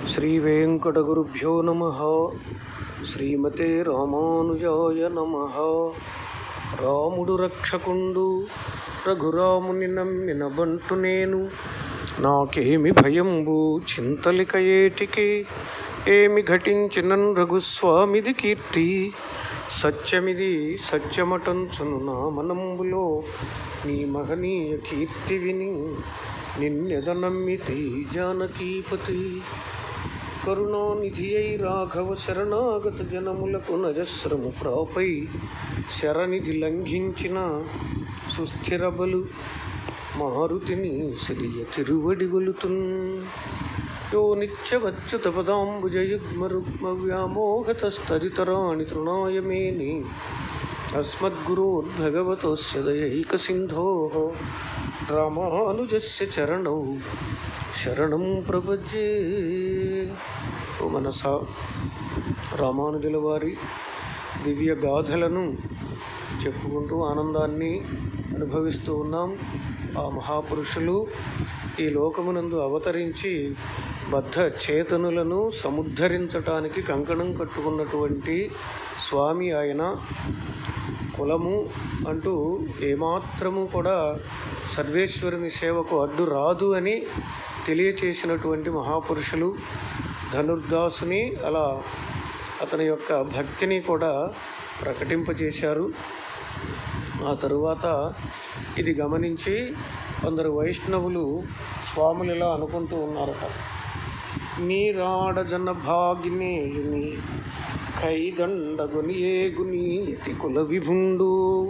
శ్రీవేంకటగురుభ్యో నమః. శ్రీమతే రామానుజాయ నమః. రాముడు రక్షకుండు రఘురాముని నమ్మిన బంటు నేను, నాకేమి భయంబు చింతలిక ఏటికి, ఏమి ఘటించినన్ రఘుస్వామిది కీర్తి. సత్యమిది సత్యమటంచును నా మనంబులో, నీ మహనీయ కీర్తి విని నిన్నెద నమ్మితి జానకీపతి. కరుణానిధి అయి రాఘవ శరణాగత జనములకు నజస్రము ప్రాపై, శరణిధి లంఘించిన సుస్థిర బలు మారుతిని సిరియ తిరువడి గొలుతున్. యో నిత్యవచ్యుత పదాంబుజయుగ్మరుగ్మ వ్యామోహతస్తదితరాణి తృణాయ మేని, అస్మద్గురోర్భగవతోస్య దయైకసింధోః రామానుజస్య చరణౌ శరణం ప్రపద్యే. ఓ మనసా, రామానుజుల వారి దివ్య గాథలను చెప్పుకుంటూ ఆనందాన్ని అనుభవిస్తూ ఉన్నాం. ఆ మహాపురుషులు ఈ లోకమునందు అవతరించి బద్ధ చేతనులను సముద్ధరించటానికి కంకణం కట్టుకున్నటువంటి స్వామి ఆయన. కులము అంటూ ఏమాత్రము కూడా సర్వేశ్వరుని సేవకు అడ్డు రాదు అని తెలియచేసినటువంటి మహాపురుషులు. ధనుర్దాసుని అలా అతని యొక్క భక్తిని కూడా ప్రకటింపజేశారు. ఆ తరువాత ఇది గమనించి కొందరు వైష్ణవులు స్వాములు ఇలా అనుకుంటూ ఉన్నారట: నీరాడ జన భాగినేయుని కైదండగుని ఏగుని యతి కుల విభుండు,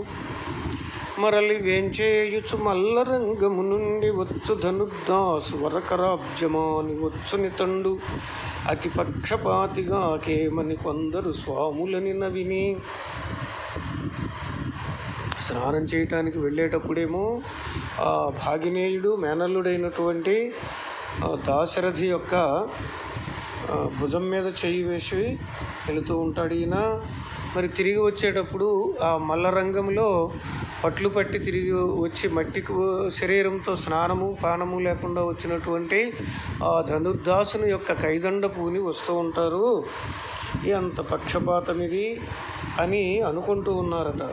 మరలి వేంచేయుచు మల్ల రంగము నుండి వచ్చు ధనుర్దాసు వరకరాబ్జమాని వచ్చుని తండు, అతి పక్షపాతిగా కేమని కొందరు స్వాములని నవిని. స్నానం చేయటానికి వెళ్ళేటప్పుడేమో ఆ భాగినేయుడు మేనల్లుడైనటువంటి దాశరథి యొక్క భుజం మీద చెయ్యి వేసి వెళుతూ ఉంటాడు ఈయన. మరి తిరిగి వచ్చేటప్పుడు ఆ మల్ల రంగంలో పట్లు పట్టి తిరిగి వచ్చి మట్టికి శరీరంతో స్నానము పానము లేకుండా వచ్చినటువంటి ఆ ధనుర్దాసుని యొక్క కైదండ పూని వస్తూ ఉంటారు. ఎంత పక్షపాతం ఇది అని అనుకుంటూ ఉన్నారట.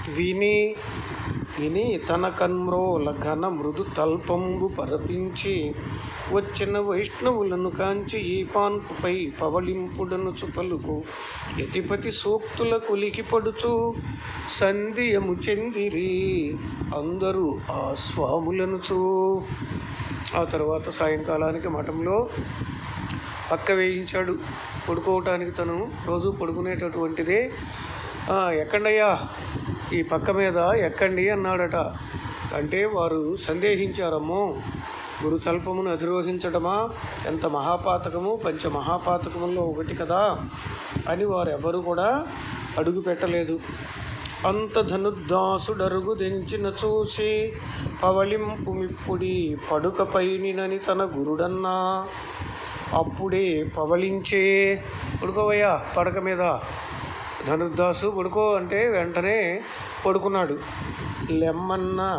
విని తన కన్మ్రోల ఘన మృదు తల్పంబు పరపించి వచ్చిన వైష్ణవులను కాంచి ఈ పాన్పుపై పవళింపుడను చుపలుకు యతిపతి సూక్తుల కులికి పడుచు సంధియము చెందిరి అందరూ ఆ స్వాములనుచు. ఆ తర్వాత సాయంకాలానికి మఠంలో పక్క వేయించాడు పడుకోవటానికి. తను రోజు పడుకునేటటువంటిదే. ఎక్కండయ్యా, ఈ పక్క మీద ఎక్కండి అన్నాడట. అంటే వారు సందేహించారమ్మో, గురుతల్పమును అధిరోహించడమా, ఎంత మహాపాతకము, పంచమహాపాతకముల్లో ఒకటి కదా అని వారెవరు కూడా అడుగు పెట్టలేదు. అంత ధనుర్దాసుడరుగు దెంచిన చూసి పవళింపు మిప్పుడి పడుకపైనినని తన గురుడన్నా. అప్పుడే పవళించే, పడుకోవయ్యా పడక మీద. ధనుర్దాసు పడుకో అంటే వెంటనే పడుకున్నాడు. లెమ్మన్నా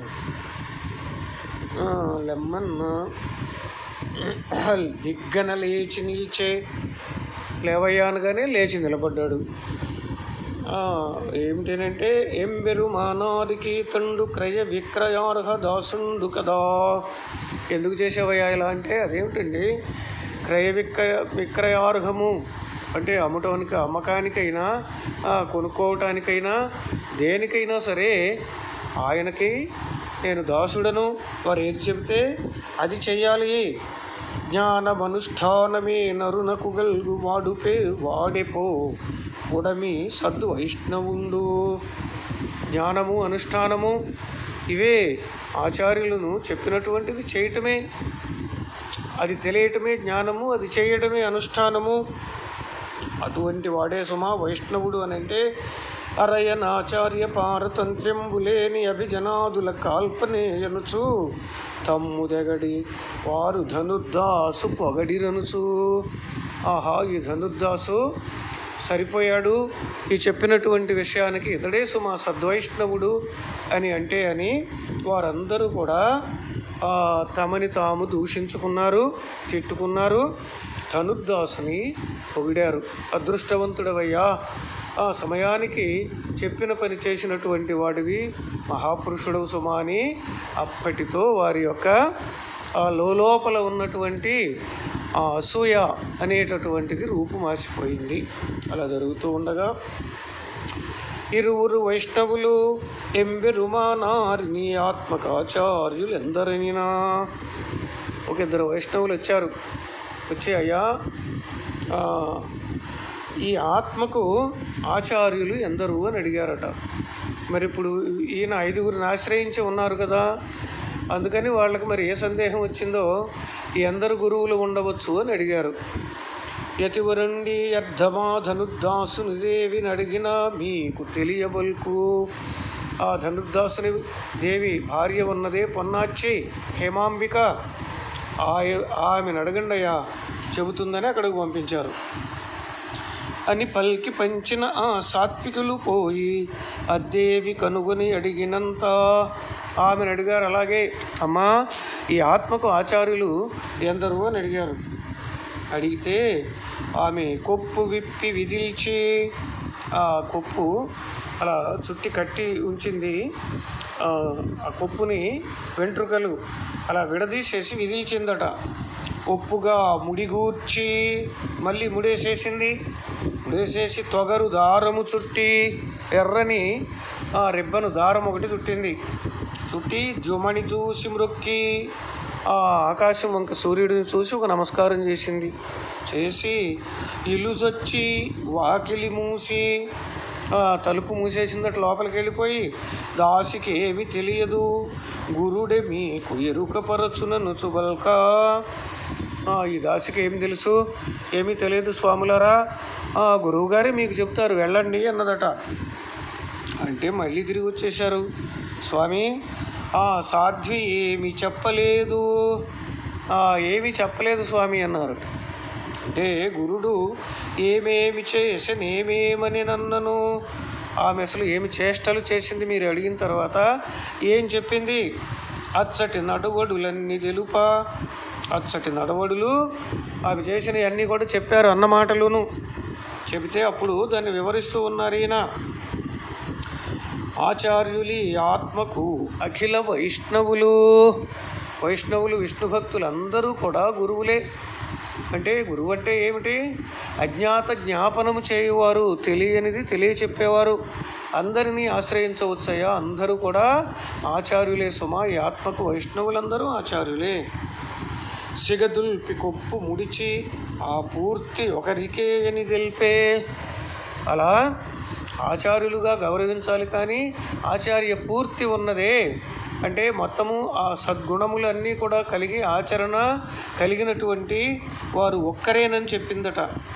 దిగ్గన లేచి నిల్చే, లేవయ్యా అనగానే లేచి నిలబడ్డాడు. ఏమిటనంటే ఎంబెరు మానాదికి తండు క్రయ విక్రయార్హ దాసుండు కదా. ఎందుకు చేసేవయ్యా ఇలా అంటే, అదేమిటండి క్రయ విక్రయార్హము అంటే అమ్మటానికి, అమ్మకానికైనా కొనుక్కోవటానికైనా దేనికైనా సరే ఆయనకి నేను దాసుడను, వారు ఏది చెబితే అది చెయ్యాలి. జ్ఞానమనుష్ఠానమే నరునకు గల్గు వాడుపే వాడెపో పుడమి సద్దు వైష్ణవుండు. జ్ఞానము అనుష్ఠానము ఇవే ఆచార్యులను చెప్పినటువంటిది చేయటమే, అది తెలియటమే జ్ఞానము, అది చేయటమే అనుష్ఠానము. అటువంటి వాడే సుమా వైష్ణవుడు అని అంటే. అరయనాచార్య పారతంత్ర్యంబులేని అభిజనాదుల కాల్పనేయనుచు తమ్ముదెగడి వారు ధనుర్దాసు పొగడిరనుచు. ఆహా, ఈ ధనుర్దాసు సరిపోయాడు ఈ చెప్పినటువంటి విషయానికి, ఇతడే సుమా సద్వైష్ణవుడు అని అంటే అని వారందరూ కూడా తమని తాము దూషించుకున్నారు, తిట్టుకున్నారు. ధనుర్దాసుని పొగిడారు. అదృష్టవంతుడవయ్యా, ఆ సమయానికి చెప్పిన పని చేసినటువంటి వాడివి, మహాపురుషుడవు సుమా అని అప్పటితో వారి యొక్క లోపల ఉన్నటువంటి అసూయ అనేటటువంటిది రూపుమాసిపోయింది. అలా జరుగుతూ ఉండగా ఇరువురు వైష్ణవులు ఎంబెరుమానారిని ఆత్మకాచార్యులు ఎందరనినా. ఒక ఇద్దరు వైష్ణవులు వచ్చారు. వచ్చి, అయ్యా, ఈ ఆత్మకు ఆచార్యులు ఎందరు అని అడిగారట. మరి ఇప్పుడు ఈయన 5గురిని ఆశ్రయించి ఉన్నారు కదా, అందుకని వాళ్ళకి మరి ఏ సందేహం వచ్చిందో ఎందరు గురువులు ఉండవచ్చు అని అడిగారు. యతివరండి అర్ధమా ధనుర్దాసుని దేవిని అడిగినా మీకు తెలియబల్కు. ఆ ధనుర్దాసుని దేవి భార్య ఉన్నదే పొన్నాచి హేమాంబిక, ఆమెను అడగండి అయ్యా, చెబుతుందని అక్కడికి పంపించారు అని పల్కి పంచిన ఆ సాత్వికులు పోయి అద్దేవి కనుగొని అడిగినంత. ఆమెను అడిగారు. అలాగే, అమ్మా, ఈ ఆత్మకు ఆచార్యులు ఎందరు అని అడిగారు. అడిగితే ఆమె కొప్పు విప్పి విదిల్చి, ఆ కొప్పు అలా చుట్టి కట్టి ఉంచింది. ఆ కొప్పుని వెంట్రుకలు అలా విడదీసేసి విదిల్చిందట. ఒప్పుగా ముడిగూర్చి మళ్ళీ ముడేసేసింది. ముడేసేసి తొగరు దారము చుట్టి, ఎర్రని రిబ్బను దారం ఒకటి చుట్టింది. చుట్టి జుమణి చూసి మ్రొక్కి, ఆ ఆకాశం వంక సూర్యుడిని చూసి ఒక నమస్కారం చేసింది. చేసి ఇలుసొచ్చి వాకిలి మూసి, తలుపు మూసేసిందట. లోపలికి వెళ్ళిపోయి, దాసికి ఏమి తెలియదు, గురుడే మీకు ఎరుకపరచునను చుబల్క. ఈ దాసికి ఏమి తెలుసు, ఏమీ తెలియదు స్వాములారా, గురువుగారే మీకు చెప్తారు, వెళ్ళండి అన్నదట. అంటే మళ్ళీ తిరిగి వచ్చేశారు. స్వామి, సాధ్వి ఏమి చెప్పలేదు, ఏమీ చెప్పలేదు స్వామి అన్నారు. అంటే గురుడు ఏమేమి చేసనేమేమని నన్నను. ఆమె అసలు ఏమి చేష్టలు చేసింది మీరు అడిగిన తర్వాత ఏం చెప్పింది? అచ్చటి నడవడులన్నీ తెలుపా. అచ్చటి నడవడులు ఆమె చేసినవి అన్నీ కూడా చెప్పారు అన్న మాటలును. చెబితే అప్పుడు దాన్ని వివరిస్తూ ఉన్నారు ఈయన. ఆచార్యులి ఆత్మకు అఖిల వైష్ణవులు, వైష్ణవులు విష్ణు భక్తులు అందరూ కూడా గురువులే. అంటే గురువు అంటే ఏమిటి? అజ్ఞాత జ్ఞాపనము చేయువారు, తెలియనిది తెలియచెప్పేవారు. అందరినీ ఆశ్రయించవచ్చయ్యా, అందరూ కూడా ఆచార్యులే సుమా. ఈ ఆత్మకు వైష్ణవులందరూ ఆచార్యులే. సిగదుల్పి కొప్పు ముడిచి ఆ పూర్తి ఒకరికే అని తెలిపే. అలా ఆచార్యులుగా గౌరవించాలి, కానీ ఆచార్య పూర్తి ఉన్నదే అంటే మొత్తము ఆ సద్గుణములన్నీ కూడా కలిగి ఆచరణ కలిగినటువంటి వారు ఒక్కరేనని చెప్పిందట.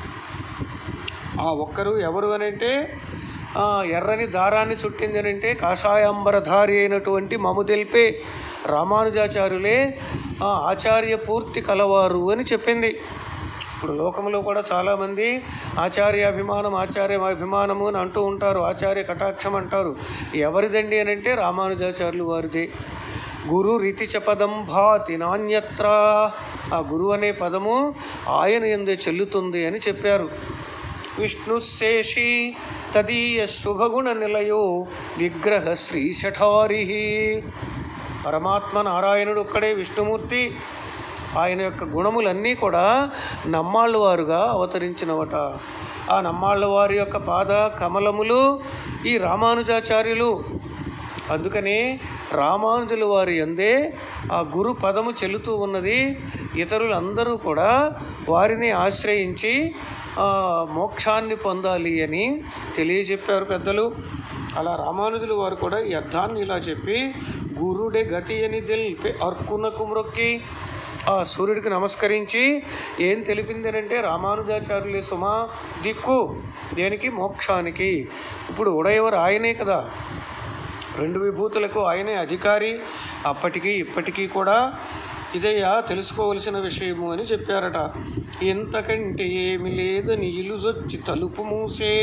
ఆ ఒక్కరు ఎవరు అని అంటే, ఎర్రని దారాన్ని చుట్టింది అని అంటే కాషాయాంబరధారి అయినటువంటి మము తెలిపే రామానుజాచార్యులే ఆచార్య పూర్తి కలవారు అని చెప్పింది. ఇప్పుడు లోకంలో కూడా చాలామంది ఆచార్యాభిమానం ఆచార్యాభిమానము అని అంటూ ఉంటారు, ఆచార్య కటాక్షం అంటారు. ఎవరిదండి అని అంటే రామానుజాచార్యులు వారిదే. గురు రీతిచ పదం భాతి నాణ్యత్ర. ఆ గురువు అనే పదము ఆయన యందే చెల్లుతుంది అని చెప్పారు. విష్ణుశేషి తదీయ శుభగుణ నిలయో విగ్రహ శ్రీశఠారి. పరమాత్మ నారాయణుడు ఒక్కడే విష్ణుమూర్తి. ఆయన యొక్క గుణములన్నీ కూడా నమ్మాళ్ళ వారుగా అవతరించినవట. ఆ నమ్మాళ్ళ వారి యొక్క పాద కమలములు ఈ రామానుజాచార్యులు. అందుకని రామానుజుల వారి యందే ఆ గురు పదము చెల్లుతూ ఉన్నది. ఇతరులందరూ కూడా వారిని ఆశ్రయించి మోక్షాన్ని పొందాలి అని తెలియజెప్పారు పెద్దలు. అలా రామానుజులు వారు కూడా ఈ అర్థాన్ని ఇలా చెప్పి, గురుడే గతి అని తెలిపి అర్కునకు మ్రొక్కి ఆ సూర్యుడికి నమస్కరించి ఏం తెలిపింది అంటే రామానుజాచార్యులే సుమా దిక్కు దేనికి? మోక్షానికి. ఇప్పుడు ఉడయవరు ఆయనే కదా, రెండు విభూతులకు ఆయనే అధికారి. అప్పటికీ ఇప్పటికీ కూడా ఇదయ్యా తెలుసుకోవలసిన విషయము అని చెప్పారట. ఇంతకంటే ఏమి లేదని ఇలుసొచ్చి తలుపు మూసే.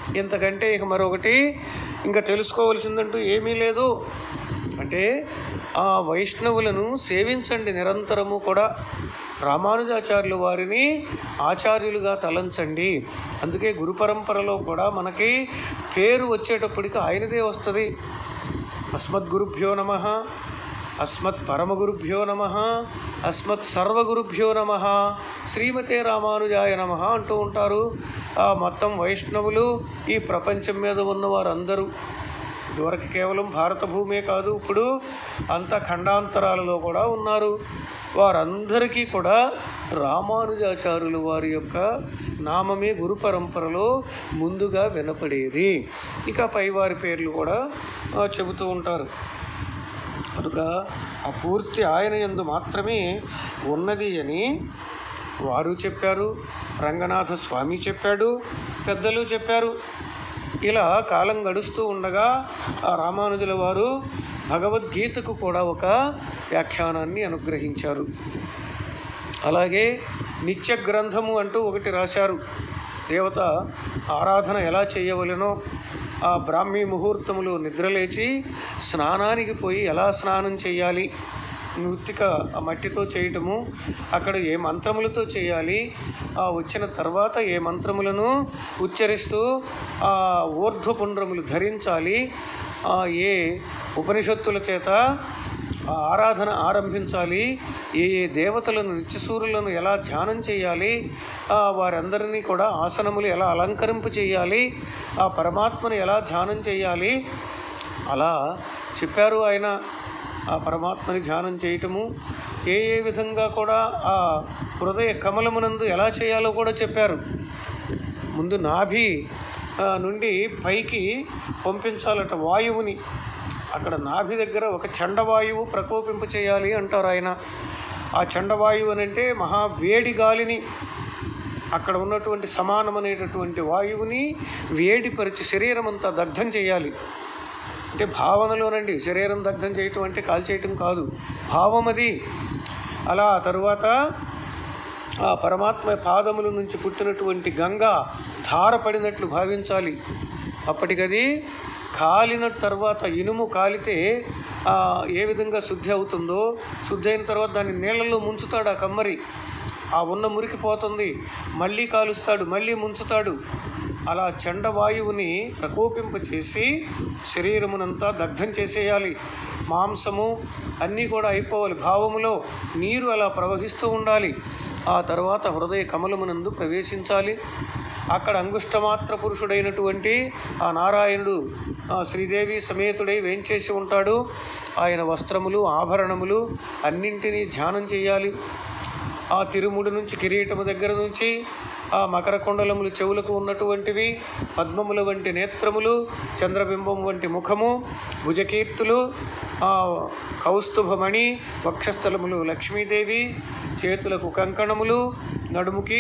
ఇంతకంటే ఇక మరొకటి ఇంకా తెలుసుకోవలసిందంటూ ఏమీ లేదు. అంటే ఆ వైష్ణవులను సేవించండి నిరంతరము కూడా. రామానుజాచార్యులు వారిని ఆచార్యులుగా తలంచండి. అందుకే గురు పరంపరలో కూడా మనకి పేరు వచ్చేటప్పటికి ఆయనదే వస్తుంది. అస్మద్గురుభ్యో నమః, అస్మత్ పరమగురుభ్యో నమః, అస్మత్ సర్వగురుభ్యో నమః, శ్రీమతే రామానుజాయ నమః అంటూ ఉంటారు. ఆ మొత్తం వైష్ణవులు ఈ ప్రపంచం మీద ఉన్న వారందరూ, ఇదివరకు కేవలం భారత భూమే కాదు, ఇప్పుడు అంత ఖండాంతరాలలో కూడా ఉన్నారు. వారందరికీ కూడా రామానుజాచార్యులు వారి యొక్క నామమే గురు పరంపరలో ముందుగా వినపడేది. ఇక పైవారి పేర్లు కూడా చెబుతూ ఉంటారు. కనుక ఆ పూర్తి ఆయన యందు మాత్రమే ఉన్నది అని వారు చెప్పారు, రంగనాథ స్వామి చెప్పాడు, పెద్దలు చెప్పారు. ఇలా కాలం గడుస్తూ ఉండగా ఆ రామానుజుల వారు భగవద్గీతకు కూడా ఒక వ్యాఖ్యానాన్ని అనుగ్రహించారు. అలాగే నిత్య గ్రంథము అంటూ ఒకటి రాశారు. దేవత ఆరాధన ఎలా చేయవలెనో, ఆ బ్రాహ్మీ ముహూర్తములు నిద్రలేచి స్నానానికి పోయి ఎలా స్నానం చేయాలి, మృత్తిక మట్టితో చేయటము, అక్కడ ఏ మంత్రములతో చేయాలి, వచ్చిన తర్వాత ఏ మంత్రములను ఉచ్చరిస్తూ ఆ ఊర్ధ్వపుండ్రములు ధరించాలి, ఏ ఉపనిషత్తుల చేత ఆరాధన ఆరంభించాలి, ఏ ఏ దేవతలను నిత్యసూరులను ఎలా ధ్యానం చేయాలి, వారందరినీ కూడా ఆసనములు ఎలా అలంకరింప చేయాలి, ఆ పరమాత్మను ఎలా ధ్యానం చేయాలి, అలా చెప్పారు ఆయన. ఆ పరమాత్మని ధ్యానం చేయటము, ఏ ఏ విధంగా కూడా ఆ హృదయ కమలమునందు ఎలా చేయాలో కూడా చెప్పారు. ముందు నాభి నుండి పైకి పంపించాలట వాయువుని. అక్కడ నాభి దగ్గర ఒక చండవాయువు ప్రకోపింప చేయాలి అంటారు ఆయన. ఆ చండవాయువు అని అంటే మహావేడి గాలిని, అక్కడ ఉన్నటువంటి సమానమనేటటువంటి వాయువుని వేడిపరిచి శరీరం అంతా దగ్ధం చేయాలి. అంటే భావనలోనండి, శరీరం దగ్ధం చేయటం అంటే కాల్చేయటం కాదు, భావం అది. అలా తరువాత ఆ పరమాత్మ పాదముల నుంచి పుట్టినటువంటి గంగా ధార పడినట్లు భావించాలి. అప్పటికది కాలిన తర్వాత, ఇనుము కాలితే ఏ విధంగా శుద్ధి అవుతుందో, శుద్ధి అయిన తర్వాత దాన్ని నీళ్ళలో ముంచుతాడు ఆ కమ్మరి, ఆ ఉన్న మురికి పోతుంది, మళ్ళీ కాలుస్తాడు, మళ్ళీ ముంచుతాడు. అలా చండవాయువుని ప్రకోపింపచేసి శరీరమునంతా దగ్ధం చేసేయాలి. మాంసము అన్నీ కూడా అయిపోవాలి. భావములో నీరు అలా ప్రవహిస్తూ ఉండాలి. ఆ తర్వాత హృదయ కమలమునందు ప్రవేశించాలి. అక్కడ అంగుష్టమాత్ర పురుషుడైనటువంటి ఆ నారాయణుడు శ్రీదేవి సమేతుడై వేంచేసి ఉంటాడు. ఆయన వస్త్రములు, ఆభరణములు అన్నింటినీ ధ్యానం చేయాలి. ఆ తిరుముడి నుంచి, కిరీటము దగ్గర నుంచి, ఆ మకర కుండలములు చెవులకు ఉన్నటువంటివి, పద్మముల వంటి నేత్రములు, చంద్రబింబం వంటి ముఖము, భుజకీర్తులు, కౌస్తుభమణి, వక్షస్థలములు లక్ష్మీదేవి, చేతులకు కంకణములు, నడుముకి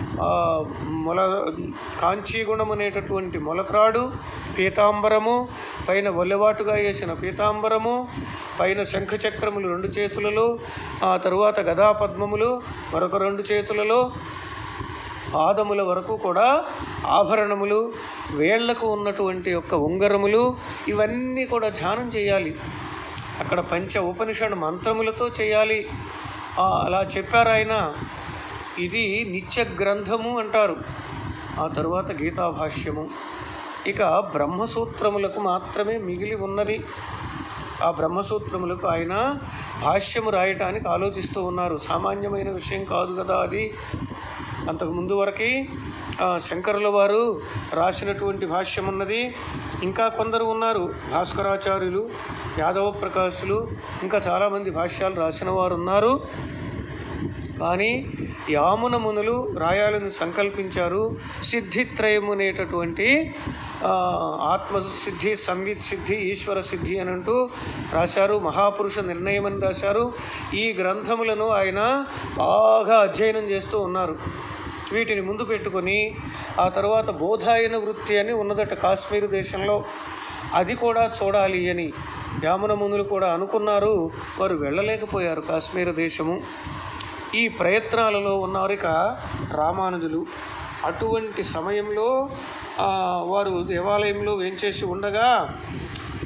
కాంచీగుణము అనేటటువంటి మొలత్రాడు, పీతాంబరము, పైన వల్లెవాటుగా వేసిన పీతాంబరము, పైన శంఖచక్రములు 2 చేతులలో, ఆ తరువాత గదాపద్మములు మరొక 2 చేతులలో, పాదముల వరకు కూడా ఆభరణములు, వేళ్లకు ఉన్నటువంటి యొక్క ఉంగరములు, ఇవన్నీ కూడా ధ్యానం చేయాలి. అక్కడ పంచ ఉపనిషద్ మంత్రములతో చేయాలి. అలా చెప్పారు ఆయన. ఇది నిత్య గ్రంథము అంటారు. ఆ తరువాత గీతాభాష్యము. ఇక బ్రహ్మసూత్రములకు మాత్రమే మిగిలి ఉన్నది. ఆ బ్రహ్మసూత్రములకు ఆయన భాష్యము రాయటానికి ఆలోచిస్తూ ఉన్నారు. సామాన్యమైన విషయం కాదు కదా అది. అంతకుముందు వరకు శంకరుల వారు రాసినటువంటి భాష్యం ఉన్నది. ఇంకా కొందరు ఉన్నారు, భాస్కరాచార్యులు, యాదవ ప్రకాశులు, ఇంకా చాలామంది భాష్యాలు రాసిన వారు ఉన్నారు. కానీ యామున మునులు రాయాలని సంకల్పించారు. సిద్ధిత్రయము అనేటటువంటి ఆత్మసిద్ధి, సంవిత్ సిద్ధి, ఈశ్వర సిద్ధి అని అంటూ రాశారు. మహాపురుష నిర్ణయం అని రాశారు. ఈ గ్రంథములను ఆయన బాగా అధ్యయనం చేస్తూ ఉన్నారు. వీటిని ముందు పెట్టుకొని ఆ తర్వాత బోధాయన వృత్తి అని ఉన్నదట కాశ్మీర్ దేశంలో, అది కూడా చూడాలి అని యామున మునులు కూడా అనుకున్నారు. వారు వెళ్ళలేకపోయారు కాశ్మీర దేశము. ఈ ప్రయత్నాలలో ఉన్నారు ఇక రామానుజులు. అటువంటి సమయంలో వారు దేవాలయంలో వేంచేసి ఉండగా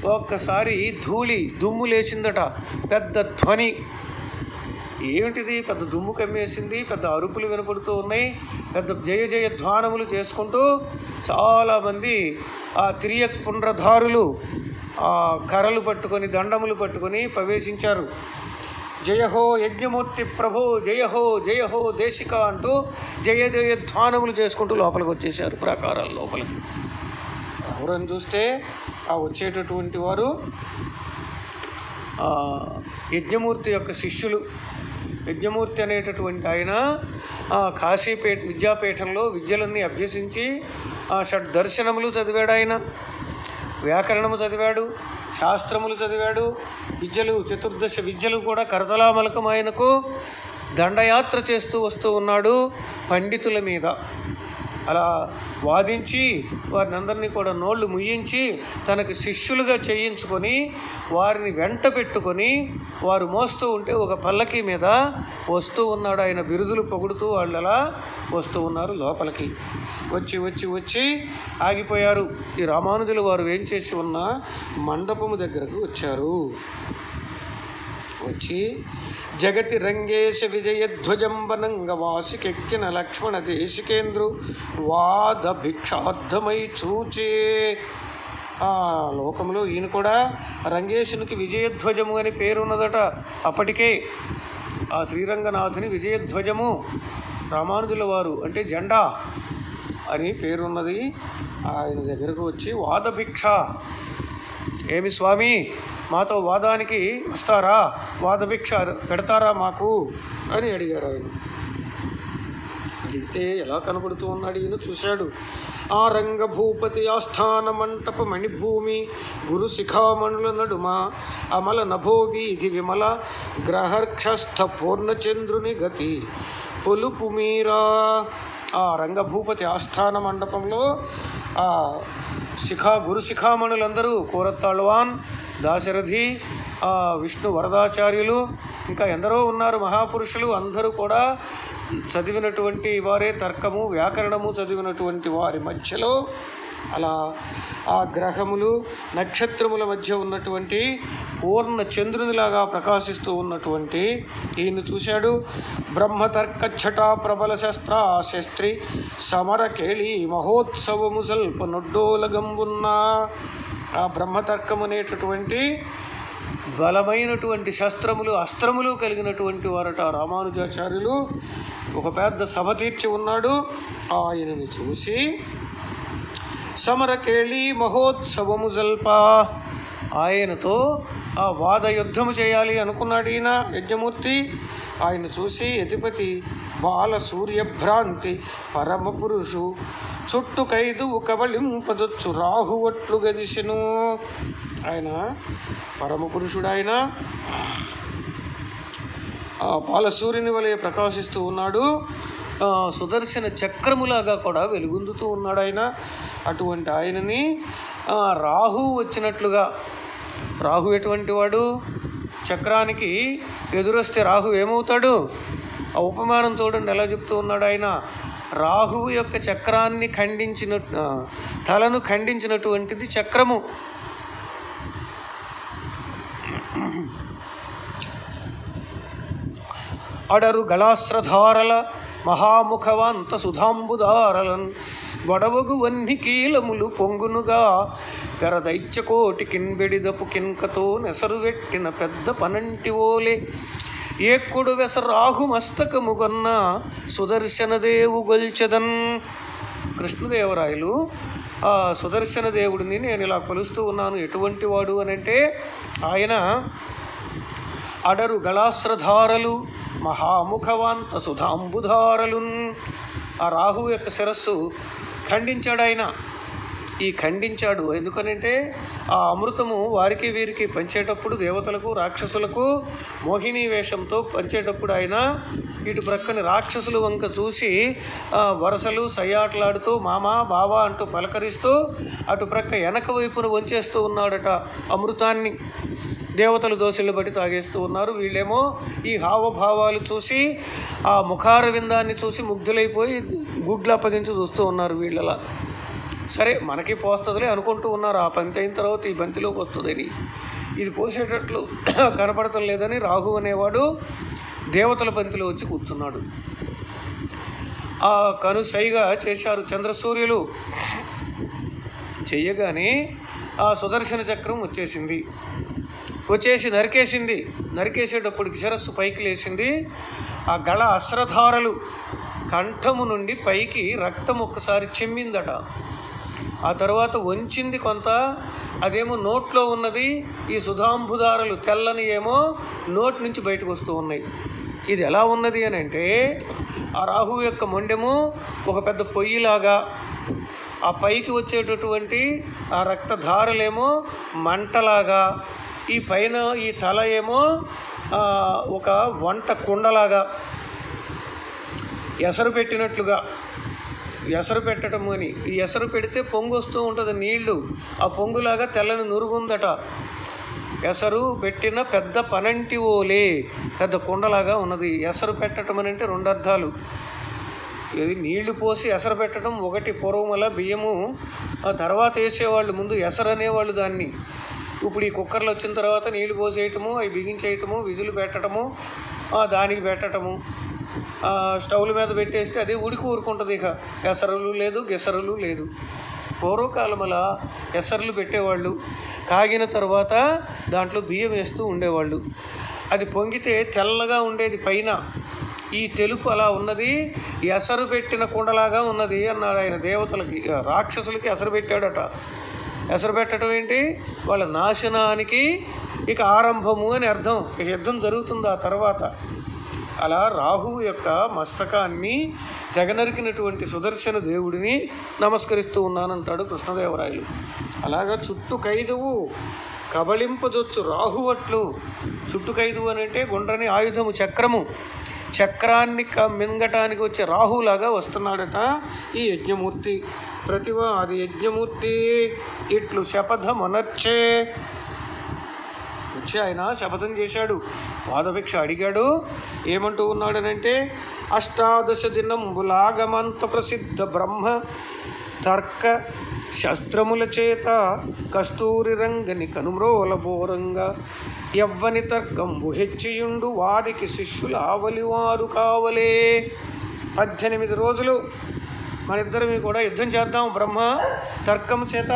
ఒక్కసారి ధూళి దుమ్ము లేచిందట, పెద్ద ధ్వని. ఏమిటిది? పెద్ద దుమ్ము కమ్మేసింది, పెద్ద అరుపులు వినపడుతూ ఉన్నాయి, పెద్ద జయ జయ ధ్వానములు చేసుకుంటూ చాలామంది ఆ తిరియక్ పుండ్రధారులు ఆ కర్రలు పట్టుకొని దండములు పట్టుకొని ప్రవేశించారు. జయహో యజ్ఞమూర్తి ప్రభో, జయహో జయహో దేశిక అంటూ జయ జయ ధ్వానములు చేసుకుంటూ లోపలికి వచ్చేసారు, ప్రాకారాల లోపలికి. ఎవరని చూస్తే ఆ వచ్చేటటువంటి వారు యజ్ఞమూర్తి యొక్క శిష్యులు. యజ్ఞమూర్తి అనేటటువంటి ఆయన విద్యాపీఠంలో విద్యలన్నీ అభ్యసించి షడ్ దర్శనములు చదివాడు. ఆయన వ్యాకరణము చదివాడు, శాస్త్రములు చదివాడు, విద్యలు చతుర్దశ విద్యలు కూడా కరతలామలకం ఆయనకు. దండయాత్ర చేస్తూ వస్తూ ఉన్నాడు పండితుల మీద. అలా వాదించి వారిని అందరినీ కూడా నోళ్ళు ముయ్యించి తనకి శిష్యులుగా చేయించుకొని వారిని వెంట పెట్టుకొని వారు మోస్తూ ఉంటే ఒక పల్లకి మీద వస్తూ ఉన్నాడు ఆయన. బిరుదులు పొగుడుతూ వాళ్ళు అలా వస్తూ ఉన్నారు లోపలికి. వచ్చి వచ్చి వచ్చి ఆగిపోయారు. ఈ రామానుజులు వారు ఏం చేసి ఉన్న మండపము దగ్గరకు వచ్చారు. వచ్చి జగతి రంగేశ విజయధ్వజంబనంగ వాసికెక్కిన లక్ష్మణ దేశికేంద్రు వాద భిక్షార్థమై చూచే. ఆ లోకంలో ఈయన కూడా రంగేశునికి విజయధ్వజము అని పేరున్నదట. అప్పటికే ఆ శ్రీరంగనాథుని విజయధ్వజము రామానుజుల వారు అంటే జెండా అని పేరున్నది. ఆయన దగ్గరకు వచ్చి వాదభిక్ష, ఏమి స్వామి మాతో వాదానికి వస్తారా, వాదభిక్ష పెడతారా మాకు అని అడిగారు ఆయన. అడిగితే ఎలా కనపడుతూ ఉన్నాడు ఈయన చూశాడు. ఆ రంగభూపతి ఆస్థాన మంటప మణిభూమి గురు శిఖామణుల నడుమ అమల నభో వీధి విమల గ్రహర్క్షస్థ పూర్ణచంద్రుని గతి పొలుపు మీరా. ఆ రంగభూపతి ఆస్థాన మండపంలో ఆ గురు శిఖామణులందరూ కోరత్తాళ్వాన్, దాశరథి, విష్ణు వరదాచార్యులు, ఇంకా ఎందరో ఉన్నారు మహాపురుషులు. అందరూ కూడా చదివినటువంటి వారే, తర్కము వ్యాకరణము చదివినటువంటి వారి మధ్యలో అలా ఆ గ్రహములు నక్షత్రముల మధ్య ఉన్నటువంటి పూర్ణ చంద్రునిలాగా ప్రకాశిస్తూ ఉన్నటువంటి ఈయన చూశాడు. బ్రహ్మతర్క ఛటా ప్రబల శస్త్రి సమర కేళి మహోత్సవము సల్ప నొడ్డోలగంబున్న. ఆ బ్రహ్మతర్కం అనేటటువంటి బలమైనటువంటి శస్త్రములు అస్త్రములు కలిగినటువంటి వారట రామానుజాచార్యులు. ఒక పెద్ద సభ తీర్చి ఉన్నాడు. ఆయనని చూసి సమరకేళి మహోత్సవము జల్ప, ఆయనతో ఆ వాద యుద్ధము చేయాలి అనుకున్నాడు ఈయన యజ్ఞమూర్తి. ఆయన చూసి యతిపతి బాల సూర్యభ్రాంతి పరమ పురుషు చుట్టు ఖైదు కబళింపదొచ్చు రాహువట్లు గదిశను. ఆయన పరమపురుషుడు. ఆయన బాలసూర్యుని వలె ప్రకాశిస్తూ ఉన్నాడు. సుదర్శన చక్రములాగా కూడా వెలుగొందుతూ ఉన్నాడు ఆయన. అటువంటి ఆయనని రాహు వచ్చినట్లుగా, రాహు ఎటువంటి వాడు? చక్రానికి ఎదురొస్తే రాహు ఏమవుతాడు? ఆ ఉపమానం చూడండి ఎలా చెప్తూ ఉన్నాడు ఆయన. రాహువు యొక్క చక్రాన్ని తలను ఖండించినటువంటిది చక్రము. అడరు గళాస్త్రధారల మహాముఖవాంత సుధాంబుదారలన్ గొడవగు వన్ని కీలములు పొంగునుగా పెరదైత్యకోటి కిన్బెడిదపు కిన్కతో నెసరు వెట్టిన పెద్ద పనంటి ఓలే ఏక్కుడు వెస రాహు మస్తకముగొన్న సుదర్శనదేవు గొల్చెదన్. కృష్ణదేవరాయలు ఆ సుదర్శన దేవుడిని నేను ఇలా కొలుస్తూ ఉన్నాను. ఎటువంటి వాడు అని అంటే ఆయన అడరు గళాస్త్రధారలు మహాముఖవాంత సుధాంబుధారలు. ఆ రాహువు యొక్క శిరస్సు ఖండించాడు ఆయన. ఈ ఖండించాడు ఎందుకనంటే ఆ అమృతము వారికి వీరికి పంచేటప్పుడు దేవతలకు రాక్షసులకు మోహిని వేషంతో పంచేటప్పుడు ఆయన ఇటు ప్రక్కని రాక్షసులు వంక చూసి వరసలు సయ్యాట్లాడుతూ మామ బావా అంటూ పలకరిస్తూ అటు ప్రక్క వెనక వైపును వంచేస్తూ ఉన్నాడట అమృతాన్ని. దేవతలు దోషులు బట్టి తాగేస్తూ ఉన్నారు. వీళ్ళేమో ఈ హావభావాలు చూసి ఆ ముఖార విందాన్ని చూసి ముగ్ధులైపోయి గుడ్లు అప్పగించి చూస్తూ ఉన్నారు వీళ్ళలా. సరే మనకి పోస్తుందిలే అనుకుంటూ ఉన్నారు. ఆ బంతి అయిన తర్వాత ఈ బంతిలోకి వస్తుందని, ఇది పోసేటట్లు కనపడటం లేదని రాహు అనేవాడు దేవతల బంతిలో వచ్చి కూర్చున్నాడు. ఆ కనుసైగా చేశారు చంద్రసూర్యులు. చెయ్యగానే ఆ సుదర్శన చక్రం వచ్చేసింది. వచ్చేసి నరికేసింది. నరికేసేటప్పటికి శిరస్సు పైకి లేచింది. ఆ గళ అశ్రధారలు కంఠము నుండి పైకి రక్తం ఒక్కసారి చిమ్మిందట. ఆ తర్వాత వంచింది కొంత, అదేమో నోట్లో ఉన్నది. ఈ సుధాంబుదారలు తెల్లని ఏమో నోటి నుంచి బయటకు వస్తూ ఉన్నాయి. ఇది ఎలా ఉన్నది అని అంటే, ఆ రాహువు యొక్క మొండెము ఒక పెద్ద పొయ్యిలాగా, ఆ పైకి వచ్చేటటువంటి ఆ రక్తధారలేమో మంటలాగా, ఈ పైన ఈ తల ఏమో ఒక వంట కుండలాగా ఎసరు పెట్టినట్లుగా, ఎసరు పెట్టడం అని, ఈ ఎసరు పెడితే పొంగు వస్తూ ఉంటుంది నీళ్లు, ఆ పొంగులాగా తెల్లని నురుగుందట. ఎసరు పెట్టిన పెద్ద పనంటి ఓలే పెద్ద కుండలాగా ఉన్నది. ఎసరు పెట్టడం అని అంటే రెండు అర్థాలు. ఇది నీళ్లు పోసి ఎసరు పెట్టడం ఒకటి. పూర్వం అలా బియ్యము ఆ తర్వాత వేసేవాళ్ళు, ముందు ఎసరు అనేవాళ్ళు దాన్ని. ఇప్పుడు ఈ కుక్కర్లు వచ్చిన తర్వాత నీళ్లు పోసేయటము, అవి బిగించేయటము, విజులు పెట్టడము, దానికి పెట్టడము, స్టవ్ల మీద పెట్టేస్తే అది ఉడికి ఊరుకుంటుంది. ఇక ఎసరులు లేదు, గెసరులు లేదు. పూర్వకాలం అలా ఎసరులు పెట్టేవాళ్ళు. కాగిన తర్వాత దాంట్లో బియ్యం వేస్తూ ఉండేవాళ్ళు. అది పొంగితే తెల్లగా ఉండేది పైన. ఈ తెలుపు అలా ఉన్నది, ఎసరు పెట్టిన కుండలాగా ఉన్నది అన్నాడు ఆయన. దేవతలకి, రాక్షసులకి ఎసరు పెట్టాడట. ఎసరు పెట్టడం ఏంటి? వాళ్ళ నాశనానికి ఇక ఆరంభము అని అర్థం. ఇక యుద్ధం జరుగుతుంది ఆ తర్వాత. అలా రాహువు యొక్క మస్తకాన్ని తెగనరికినటువంటి సుదర్శన దేవుడిని నమస్కరిస్తూ ఉన్నానంటాడు కృష్ణదేవరాయలు. అలాగా చుట్టు ఖైదువు కబళింపజొచ్చు రాహువట్లు. చుట్టు ఖైదువు అని అంటే గుండ్రని ఆయుధము, చక్రము. చక్రాన్ని మింగటానికి వచ్చే రాహులాగా వస్తున్నాడట ఈ యజ్ఞమూర్తి. ప్రతిభ అది యజ్ఞమూర్తి ఇట్లు శపథమనర్చే. వచ్చి ఆయన శపథం చేశాడు, వాదభిక్ష అడిగాడు. ఏమంటూ ఉన్నాడనంటే, అష్టాదశ దినంబులాగమంత ప్రసిద్ధ బ్రహ్మ తర్క శస్త్రముల చేత కస్తూరి రంగని కనుమ్రోల బోరంగా ఎవ్వని తర్కంబు హెచ్చియుండు వారికి శిష్యులు ఆవలివారు కావలే. 18 రోజులు మనిద్దరమీ కూడా యుద్ధం చేద్దాం, బ్రహ్మ తర్కం చేత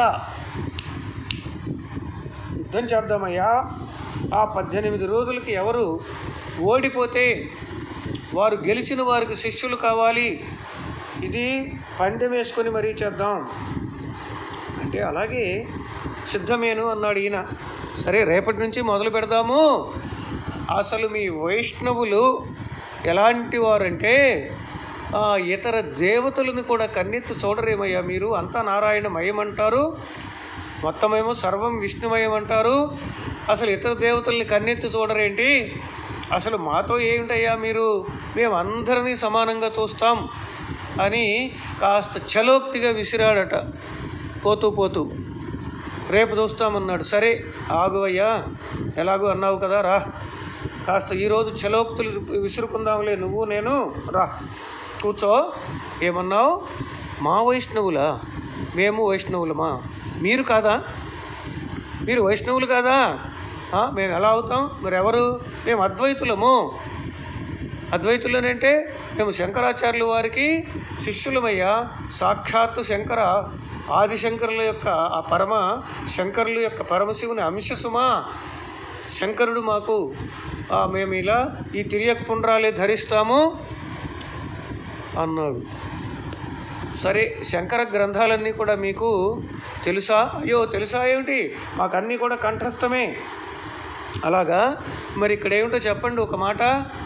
యుద్ధం చేద్దామయ్యా. ఆ 18 రోజులకి ఎవరు ఓడిపోతే వారు గెలిచిన వారికి శిష్యులు కావాలి. ఇది పందెం వేసుకొని మరీ చేద్దాం అంటే, అలాగే సిద్ధమేను అన్నాడు ఈయన. సరే, రేపటి నుంచి మొదలు పెడదాము. అసలు మీ వైష్ణవులు ఎలాంటి వారంటే, ఇతర దేవతలను కూడా కన్నెత్తి చూడరేమయ్యా మీరు. అంతా నారాయణమయం అంటారు, మొత్తమేమో సర్వం విష్ణుమయం అంటారు. అసలు ఇతర దేవతల్ని కన్నెత్తి చూడరేంటి? అసలు మాతో ఏమిటయ్యా మీరు, మేము అందరినీ సమానంగా చూస్తాం అని కాస్త చలోక్తిగా విసిరాడట. పోతూ పోతూ రేపు చూస్తామన్నాడు. సరే ఆగువయ్యా, ఎలాగో అన్నావు కదా, రా కాస్త ఈరోజు చలోక్తులు విసురుకుందాంలే, నువ్వు నేను, రా కూర్చో. ఏమన్నావు? మా వైష్ణవులా? మేము వైష్ణవులమా? మీరు కాదా? మీరు వైష్ణవులు కాదా? మేము ఎలా అవుతాం? మరి ఎవరు? మేము అద్వైతులము. అద్వైతులనంటే మేము శంకరాచార్యుల వారికి శిష్యులమయ్యా. సాక్షాత్తు శంకర ఆదిశంకరుల యొక్క ఆ పరమ శంకరుల యొక్క పరమశివుని అంశసుమా శంకరుడు మాకు. మేము ఇలా ఈ తిరియక్ పుండ్రాలే ధరిస్తాము అన్నాడు. సరే, శంకర గ్రంథాలన్నీ కూడా మీకు తెలుసా? అయ్యో తెలుసా ఏమిటి, మాకన్నీ కూడా కంఠస్థమే. అలాగా మరి ఇక్కడ ఏమిటో చెప్పండి ఒక మాట.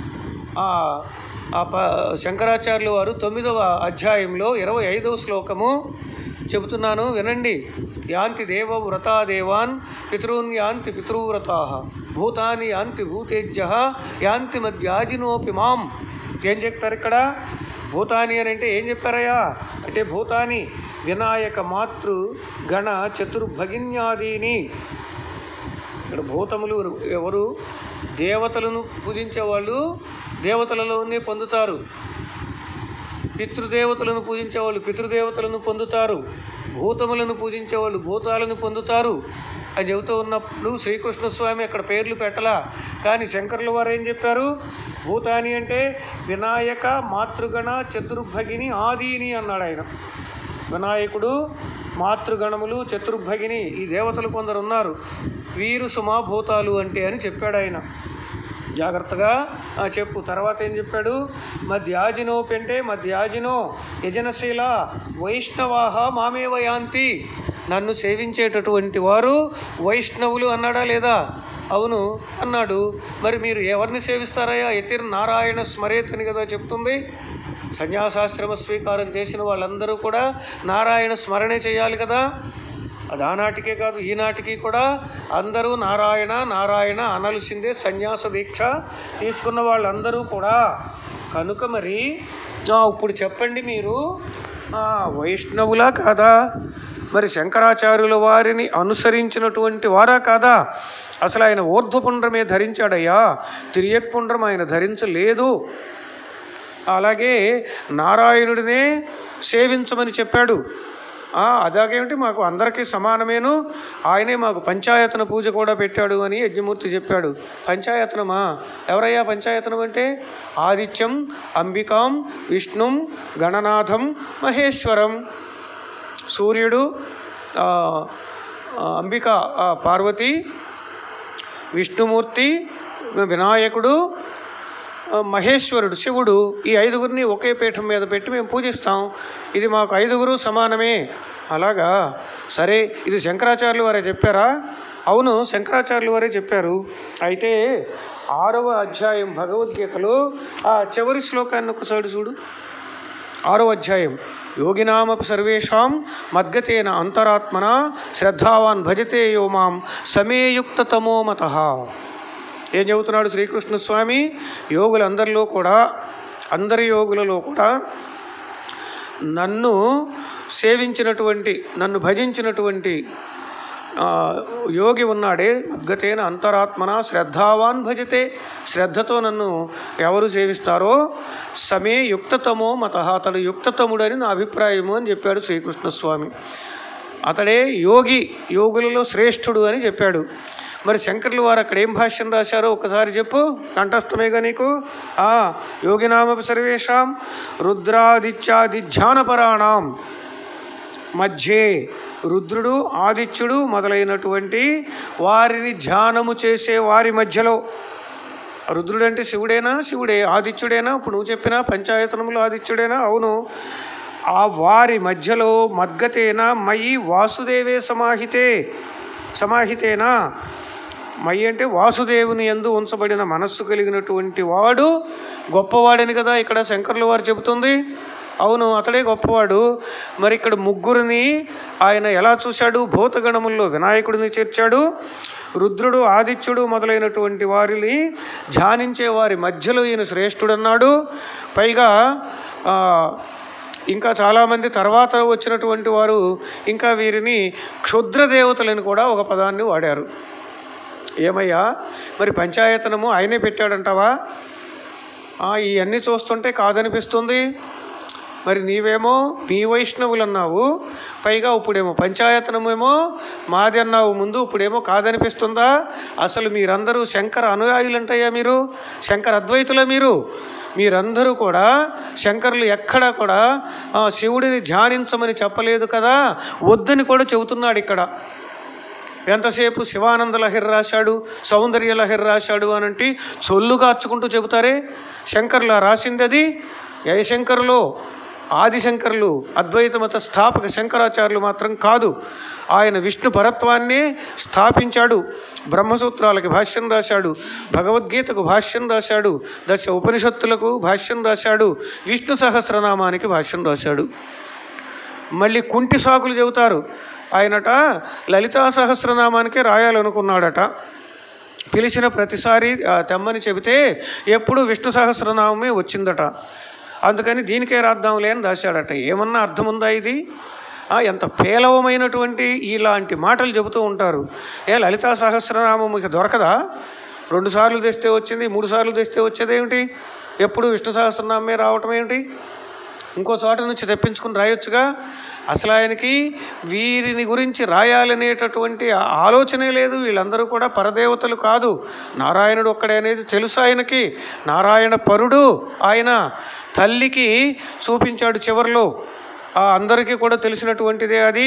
శంకరాచార్యులు వారు 9వ అధ్యాయంలో 25వ శ్లోకము చెబుతున్నాను, వినండి. యాంతి దేవ వ్రతా దేవాన్ పితॄన్ యాంతి పితృవ్రతా భూతాని యాంతి భూతేజ్య యాంతి మధ్యాజినోపి మాం. ఏం చెప్పారు ఇక్కడ? భూతాని అని అంటే ఏం చెప్పారయ్యా అంటే, భూతాని వినాయక మాతృ గణ చతుర్భగిన్యాదీని. ఇక్కడ భూతములు ఎవరు? దేవతలను పూజించేవాళ్ళు దేవతలలోనే పొందుతారు. పితృదేవతలను పూజించేవాళ్ళు పితృదేవతలను పొందుతారు, భూతములను పూజించేవాళ్ళు భూతాలను పొందుతారు అని చెబుతూ ఉన్నప్పుడు శ్రీకృష్ణస్వామి అక్కడ పేర్లు పెట్టలా. కానీ శంకరుల వారు ఏం చెప్పారు? భూతాని అంటే వినాయక, మాతృగణ, చతుర్భగిని, ఆదిని అన్నాడు ఆయన. వినాయకుడు, మాతృగణములు, చతుర్భగిని ఈ దేవతలు కొందరు ఉన్నారు, వీరు సుమాభూతాలు అంటే అని చెప్పాడు ఆయన. జాగ్రత్తగా చెప్పు. తర్వాత ఏం చెప్పాడు? మధ్యాజినో పెంటే మధ్యాజినో యజనశీల వైష్ణవాహ మామేవ యాంతి. నన్ను సేవించేటటువంటి వారు వైష్ణవులు అన్నాడా లేదా? అవును అన్నాడు. మరి మీరు ఎవరిని సేవిస్తారయ్యా? యతిర్ నారాయణ స్మరేత్ అని కదా చెప్తుంది. సన్యాసాశ్రమ స్వీకారం చేసిన వాళ్ళందరూ కూడా నారాయణ స్మరణే చేయాలి కదా. అది ఆనాటికే కాదు ఈనాటికి కూడా అందరూ నారాయణ నారాయణ అనాల్సిందే, సన్యాస దీక్ష తీసుకున్న వాళ్ళందరూ కూడా. కనుక మరి ఇప్పుడు చెప్పండి, మీరు వైష్ణవులా కాదా? మరి శంకరాచార్యుల వారిని అనుసరించినటువంటి వారా కాదా? అసలు ఆయన ఊర్ధ్వపుండ్రమే ధరించాడయ్యా, తిరియక్పుండ్రం ఆయన ధరించలేదు. అలాగే నారాయణుడినే సేవించమని చెప్పాడు. అదాగేమిటి, మాకు అందరికీ సమానమేను, ఆయనే మాకు పంచాయతన పూజ కూడా పెట్టాడు అని యజ్ఞమూర్తి చెప్పాడు. పంచాయతనమా? ఎవరయ్యా పంచాయతనం అంటే? ఆదిత్యం, అంబికాం, విష్ణుం, గణనాథం, మహేశ్వరం. సూర్యుడు, అంబిక పార్వతి, విష్ణుమూర్తి, వినాయకుడు, మహేశ్వరుడు శివుడు, ఈ ఐదుగురిని ఒకే పీఠం మీద పెట్టి మేము పూజిస్తాం. ఇది మాకు ఐదుగురు సమానమే. అలాగా? సరే, ఇది శంకరాచార్యులు వారే చెప్పారా? అవును, శంకరాచార్యులు వారే చెప్పారు. అయితే 6వ అధ్యాయం భగవద్గీతలో ఆ చివరి శ్లోకాన్ని ఒకసారి చూడు. 6వ అధ్యాయం. యోగినామపి సర్వేషాం మద్గతేన అంతరాత్మన శ్రద్ధావాన్ భజతే యో మాం సమేయుక్తతమో మతః. ఏం చెబుతున్నాడు శ్రీకృష్ణస్వామి? యోగులందరిలో కూడా, అందరి యోగులలో కూడా నన్ను సేవించినటువంటి, నన్ను భజించినటువంటి యోగి ఉన్నాడే, మద్గతేన అంతరాత్మన శ్రద్ధావాన్ భజతే. శ్రద్ధతో నన్ను ఎవరు సేవిస్తారో సమే యుక్తతమో మతః, అతడు యుక్తతముడని నా అభిప్రాయము అని చెప్పాడు శ్రీకృష్ణస్వామి. అతడే యోగి, యోగులలో శ్రేష్ఠుడు అని చెప్పాడు. మరి శంకర్లు వారు అక్కడ ఏం భాష్యం రాశారో ఒకసారి చెప్పు, కంఠస్థమేగా నీకు. యోగినామపి సర్వేషాం రుద్రాదిత్యాదిధ్యానపరాణం మధ్యే, రుద్రుడు ఆదిత్యుడు మొదలైనటువంటి వారిని ధ్యానము చేసే వారి మధ్యలో. రుద్రుడు అంటే శివుడేనా? శివుడే. ఆదిత్యుడేనా? ఇప్పుడు నువ్వు చెప్పిన పంచాయతనములు ఆదిత్యుడేనా? అవును. ఆ వారి మధ్యలో మద్గతేనా మయి వాసుదేవే సమాహితేనా. మయి అంటే వాసుదేవుని యందు ఉంచబడిన మనస్సు కలిగినటువంటి వాడు గొప్పవాడని కదా ఇక్కడ శంకర్ల వారు చెబుతుంది. అవును, అతడే గొప్పవాడు. మరి ఇక్కడ ముగ్గురిని ఆయన ఎలా చూశాడు? భూతగణముల్లో వినాయకుడిని చేర్చాడు. రుద్రుడు, ఆదిత్యుడు మొదలైనటువంటి వారిని ధ్యానించే వారి మధ్యలో ఈయన శ్రేష్ఠుడన్నాడు. పైగా ఇంకా చాలామంది తర్వాత వచ్చినటువంటి వారు ఇంకా వీరిని క్షుద్ర దేవతలని కూడా ఒక పదాన్ని వాడారు. ఏమయ్యా, మరి పంచాయతనము ఆయనే పెట్టాడంటావా? ఇవన్నీ చూస్తుంటే కాదనిపిస్తుంది. మరి నీవేమో మీ వైష్ణవులు అన్నావు, పైగా ఇప్పుడేమో పంచాయతనమేమో మాది అన్నావు ముందు, ఇప్పుడేమో కాదనిపిస్తుందా? అసలు మీరందరూ శంకర అనుయాయులంటయ్యా, మీరు శంకర అద్వైతుల. మీరందరూ కూడా శంకరులు ఎక్కడా కూడా శివుడిని ధ్యానించమని చెప్పలేదు కదా, వద్దని కూడా చెబుతున్నాడు ఇక్కడ. ఎంతసేపు శివానంద లహరి రాశాడు, సౌందర్య లహరి రాశాడు అనంటే చొల్లు కార్చుకుంటూ చెబుతారే. శంకర్లా రాసింది అది. జయశంకరులో ఆదిశంకరులు, అద్వైత మత స్థాపక శంకరాచార్యులు మాత్రం కాదు. ఆయన విష్ణు పరత్వాన్నే స్థాపించాడు. బ్రహ్మసూత్రాలకి భాష్యం రాశాడు, భగవద్గీతకు భాష్యం రాశాడు, దశ ఉపనిషత్తులకు భాష్యం రాశాడు, విష్ణు సహస్రనామానికి భాష్యం రాశాడు. మళ్ళీ కుంటి సాకులు చెబుతారు. ఆయనట లలితా సహస్రనామానికే రాయాలనుకున్నాడట. పిలిచిన ప్రతిసారి తెమ్మని చెబితే ఎప్పుడు విష్ణు సహస్రనామమే వచ్చిందట. అందుకని దీనికే రాద్దాంలే అని రాశాడట. ఏమన్నా అర్థం ఉందా ఇది? ఎంత పేలవమైనటువంటి ఇలాంటి మాటలు చెబుతూ ఉంటారు. లలితా సహస్రనామం ఇక దొరకదా? 2 సార్లు తెస్తే వచ్చింది, 3 సార్లు తెస్తే వచ్చేదేమిటి? ఎప్పుడు విష్ణు సహస్రనామే రావటం ఏమిటి? ఇంకో చోట నుంచి తెప్పించుకుని రాయొచ్చుగా. అసలు ఆయనకి వీరిని గురించి రాయాలనేటటువంటి ఆలోచనే లేదు. వీళ్ళందరూ కూడా పరదేవతలు కాదు, నారాయణుడు ఒక్కడే అనేది తెలుసు ఆయనకి. నారాయణ పరుడు ఆయన. తల్లికి చూపించాడు చివరిలో, అందరికీ కూడా తెలిసినటువంటిదే అది.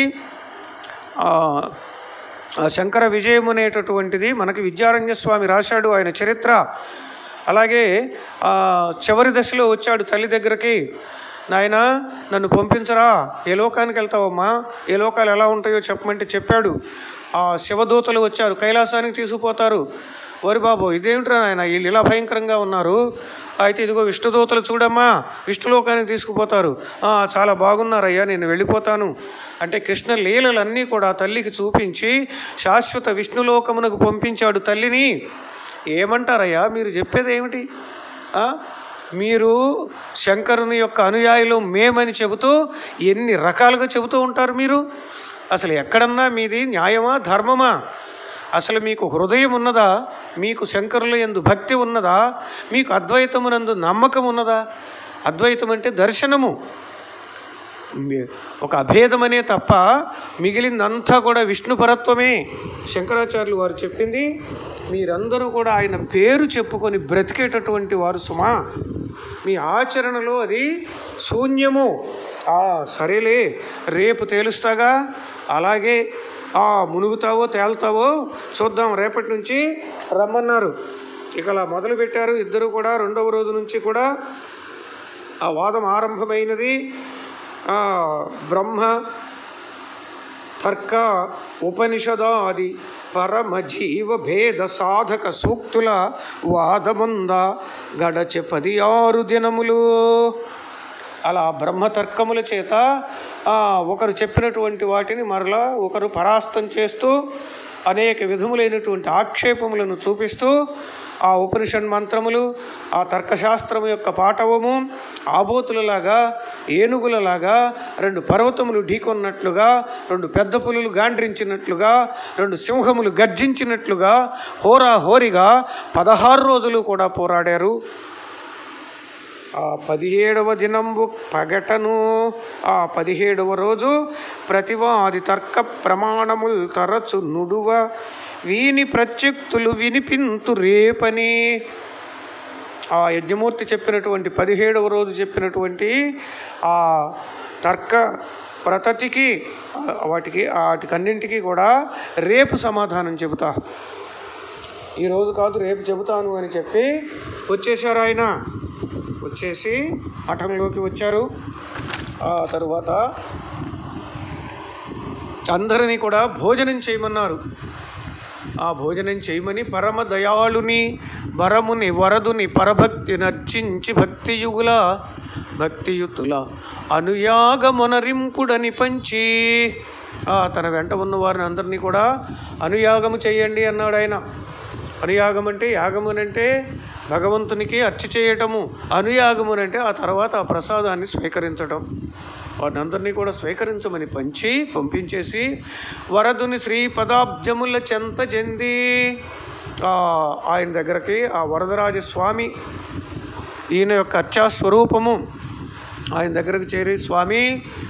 శంకర విజయం అనేటటువంటిది మనకి విద్యారణ్య స్వామి రాశాడు ఆయన చరిత్ర. అలాగే చివరి దశలో వచ్చాడు తల్లి దగ్గరికి, నాయన నన్ను పంపించరా, ఏ లోకానికి వెళ్తావమ్మా, ఏ లోకాలు ఎలా ఉంటాయో చెప్పమంటే చెప్పాడు. శివదూతలు వచ్చారు, కైలాసానికి తీసుకుపోతారు. ఓరి బాబు ఇదేమిట్రా నాయన, వీళ్ళు ఇలా భయంకరంగా ఉన్నారు, అయితే ఇదిగో విష్ణుదూతలు చూడమ్మా, విష్ణులోకానికి తీసుకుపోతారు. చాలా బాగున్నారయ్యా, నేను వెళ్ళిపోతాను అంటే కృష్ణ లీలలన్నీ కూడా తల్లికి చూపించి శాశ్వత విష్ణులోకమునకు పంపించాడు తల్లిని. ఏమంటారయ్యా మీరు చెప్పేది ఏమిటి? మీరు శంకరుని యొక్క అనుయాయులు మేమని చెబుతూ ఎన్ని రకాలుగా చెబుతూ ఉంటారు మీరు. అసలు ఎక్కడన్నా మీది న్యాయమా ధర్మమా? అసలు మీకు హృదయం ఉన్నదా? మీకు శంకరుల యందు భక్తి ఉన్నదా? మీకు అద్వైతమునందు నమ్మకం ఉన్నదా? అద్వైతం అంటే దర్శనము, ఒక అభేదమనే తప్ప మిగిలిందంతా కూడా విష్ణుపరత్వమే. శంకరాచార్యులు వారు చెప్పింది, మీరందరూ కూడా ఆయన పేరు చెప్పుకొని బ్రతికేటటువంటి వారు సుమా, మీ ఆచరణలో అది శూన్యము. సరేలే రేపు తేలుస్తాగా, అలాగే మునుగుతావో తేలుతావో చూద్దాం, రేపటి నుంచి రమ్మన్నారు. ఇక అలా మొదలుపెట్టారు ఇద్దరు కూడా. రెండవ రోజు నుంచి కూడా ఆ వాదం ఆరంభమైనది. బ్రహ్మ తర్క ఉపనిషదాది పరమజీవ భేద సాధక సూక్తుల వాదముంద గడచె 16 దినములు. అలా బ్రహ్మతర్కముల చేత ఒకరు చెప్పినటువంటి వాటిని మరలా ఒకరు పరాస్తం చేస్తూ అనేక విధములైనటువంటి ఆక్షేపములను చూపిస్తూ ఆ ఉపనిషద్ మంత్రములు, ఆ తర్కశాస్త్రము యొక్క పాఠవము ఆబోతులలాగా, ఏనుగులలాగా, 2 పర్వతములు ఢీకొన్నట్లుగా, 2 పెద్ద పులులు గాండ్రించినట్లుగా, 2 సింహములు గర్జించినట్లుగా హోరాహోరిగా 16 రోజులు కూడా పోరాడారు. ఆ 17వ దినంబు పగటను, ఆ 17వ రోజు ప్రతివాది తర్క ప్రమాణముల్ తరచు నుడువ వీని ప్రత్యుక్తులు వినిపింతు రేపని. ఆ యజ్ఞమూర్తి చెప్పినటువంటి 17వ రోజు చెప్పినటువంటి ఆ తర్క ప్రతతికి వాటికన్నింటికి కూడా రేపు సమాధానం చెబుతా, ఈరోజు కాదు రేపు చెబుతాను అని చెప్పి వచ్చేశారు. ఆయన వచ్చేసి మఠంలోకి వచ్చారు. ఆ తరువాత అందరినీ కూడా భోజనం చేయమన్నారు. ఆ భోజనం చేయమని పరమ దయాళుని వరముని వరదుని పరభక్తి నర్చించి భక్తియుతుల అనుయాగమునరింపుడని పంచి తన వెంట ఉన్న వారిని అందరినీ కూడా అనుయాగము చేయండి అన్నాడు ఆయన. అనుయాగం అంటే, యాగమునంటే భగవంతునికి అర్చ చేయటము, అనుయాగమునంటే ఆ తర్వాత ఆ ప్రసాదాన్ని స్వీకరించటం. వారిని అందరినీ కూడా స్వీకరించమని పంపించేసి వరదుని శ్రీ పదాబ్జముల చెంత చెంది ఆయన దగ్గరికి, ఆ వరదరాజస్వామి ఈయన యొక్క అర్చాస్వరూపము ఆయన దగ్గరకు చేరి, స్వామి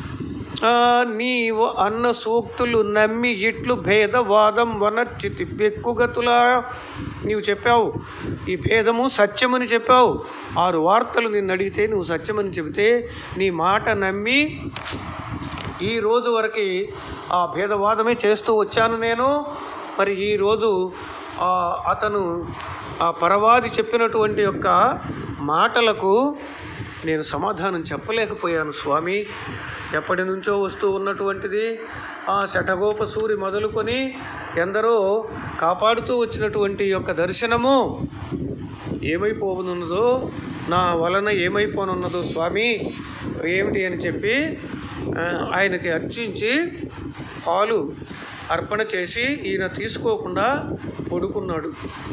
నీవు అన్న సూక్తులు నమ్మి ఇట్లు భేదవాదం వనర్చితి బెక్కుగతులా. నీవు చెప్పావు ఈ భేదము సత్యమని చెప్పావు. 6 వార్తలు నిన్ను అడిగితే నువ్వు సత్యమని చెబితే నీ మాట నమ్మి ఈ రోజు వరకు ఆ భేదవాదమే చేస్తూ వచ్చాను నేను. మరి ఈరోజు అతను ఆ పరవాది చెప్పినటువంటి యొక్క మాటలకు నేను సమాధానం చెప్పలేకపోయాను స్వామి. ఎప్పటి నుంచో వస్తూ ఉన్నటువంటిది ఆ శఠగోప సూరి మొదలుకొని ఎందరో కాపాడుతూ వచ్చినటువంటి యొక్క దర్శనము ఏమైపోనున్నదో, నా వలన ఏమైపోనున్నదో స్వామి ఏమిటి అని చెప్పి ఆయనకి అర్చించి పాలు అర్పణ చేసి ఈయన తీసుకోకుండా పడుకున్నాడు.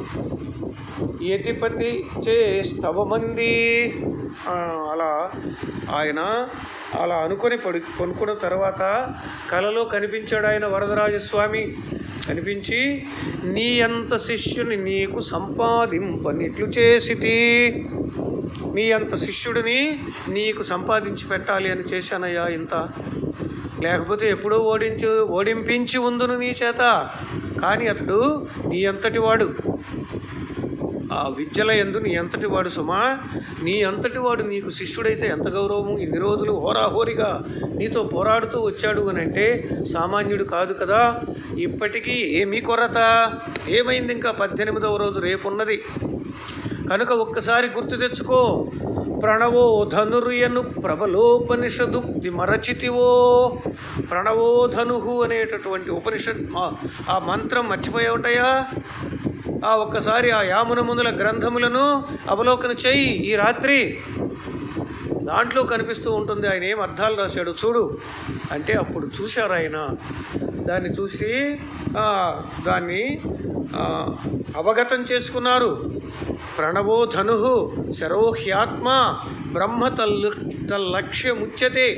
యతిపతి చే స్తవమంది అలా ఆయన అలా అనుకొని కొనుక్కున్న తర్వాత కలలో కనిపించాడు ఆయన వరదరాజస్వామి. కనిపించి నీ అంత శిష్యుని నీకు సంపాదింపనిట్లు చేసితి. నీ అంత శిష్యుడిని నీకు సంపాదించి పెట్టాలి అని చేశానయ్యా ఇంత, లేకపోతే ఎప్పుడో ఓడింపించి ఉందును నీ చేత. కానీ అతడు నీ అంతటి వాడు, ఆ విద్యల యందు నీ అంతటి వాడు సుమా. నీ అంతటి వాడు నీకు శిష్యుడైతే ఎంత గౌరవము. ఇన్ని రోజులు హోరాహోరిగా నీతో పోరాడుతూ వచ్చాడు అని అంటే సామాన్యుడు కాదు కదా. ఇప్పటికీ ఏమీ కొరత, ఏమైంది? ఇంకా 18వ రోజు రేపున్నది కనుక ఒక్కసారి గుర్తు తెచ్చుకో. ప్రణవో ధనుర్యను ప్రబలోపనిషదుక్తి మరచితివో. ప్రణవో ధనుహు అనేటటువంటి ఉపనిషత్ ఆ మంత్రం మర్చిపోయే ఉంటాయా? ఒక్కసారి ఆ యామునమునుల గ్రంథములను అవలోకన చెయ్యి ఈ రాత్రి. దాంట్లో కనిపిస్తూ ఉంటుంది ఆయన ఏం అర్థాలు రాశాడు చూడు అంటే. అప్పుడు చూశారు ఆయన, దాన్ని చూసి దాన్ని అవగతం చేసుకున్నారు. ప్రణవో ధను శరోహ్యాత్మ బ్రహ్మ తల్లక్ష్యముచ్యతే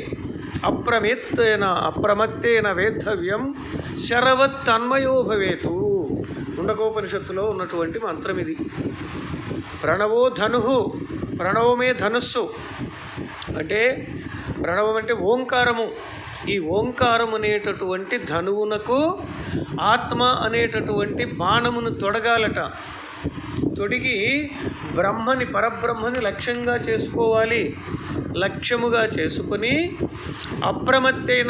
అప్రమత్తేన వేద్ధవ్యం శరవత్ అన్వయో భవేతు. ముండకోపనిషత్తులో ఉన్నటువంటి మంత్రం ఇది. ప్రణవో ధను, ప్రణవమే ధనుస్సు అంటే, ప్రణవం అంటే ఓంకారము. ఈ ఓంకారం అనేటటువంటి ధనువునకు ఆత్మ అనేటటువంటి బాణమును తొడగాలట. తొడిగి బ్రహ్మని, పరబ్రహ్మని లక్ష్యంగా చేసుకోవాలి. లక్ష్యముగా చేసుకొని అప్రమత్తేన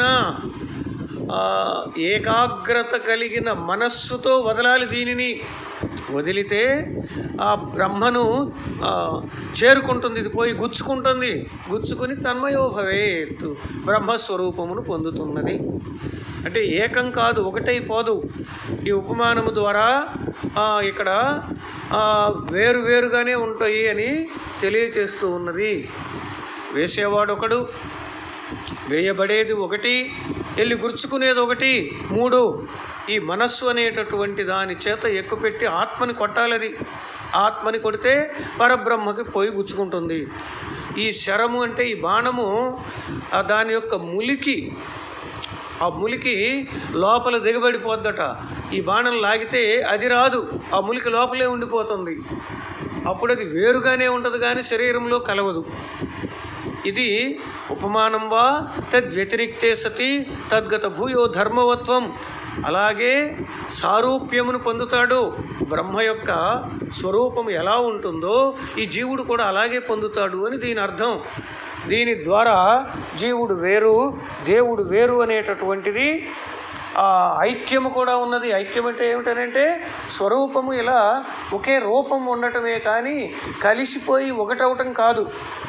ఏకాగ్రత కలిగిన మనస్సుతో వదలాలి. దీనిని వదిలితే ఆ బ్రహ్మను చేరుకుంటుంది, ఇది పోయి గుచ్చుకుంటుంది. గుచ్చుకుని తన్మయో భవేత్, బ్రహ్మస్వరూపమును పొందుతున్నది. అంటే ఏకం కాదు, ఒకటైపోదు. ఈ ఉపమానము ద్వారా ఇక్కడ వేరువేరుగానే ఉంటాయి అని తెలియచేస్తూ ఉన్నది. వేసేవాడు ఒకడు, వేయబడేది ఒకటి, వెళ్ళి గుర్చుకునేది ఒకటి. 3 ఈ మనస్సు అనేటటువంటి దాని చేత ఎక్కుపెట్టి ఆత్మని కొట్టాలి. అది ఆత్మని కొడితే పరబ్రహ్మకి పోయి గుచ్చుకుంటుంది. ఈ శరము అంటే ఈ బాణము దాని యొక్క ములికి, ఆ ములికి లోపల దిగబడిపోద్దట. ఈ బాణం లాగితే అది రాదు, ఆ ములికి లోపలే ఉండిపోతుంది. అప్పుడు అది వేరుగానే ఉంటుంది కానీ శరీరంలో కలవదు. ఇది ఉపమానం వా తద్వ్యతిరిక్తే సతి తద్గత భూయో ధర్మవత్వం. అలాగే సారూప్యమును పొందుతాడు. బ్రహ్మ యొక్క స్వరూపం ఎలా ఉంటుందో ఈ జీవుడు కూడా అలాగే పొందుతాడు అని దీని అర్థం. దీని ద్వారా జీవుడు వేరు, దేవుడు వేరు అనేటటువంటిది ఐక్యము కూడా ఉన్నది. ఐక్యం అంటే ఏమిటనంటే స్వరూపము ఇలా ఒకే రూపం ఉండటమే కానీ కలిసిపోయి ఒకటవటం కాదు.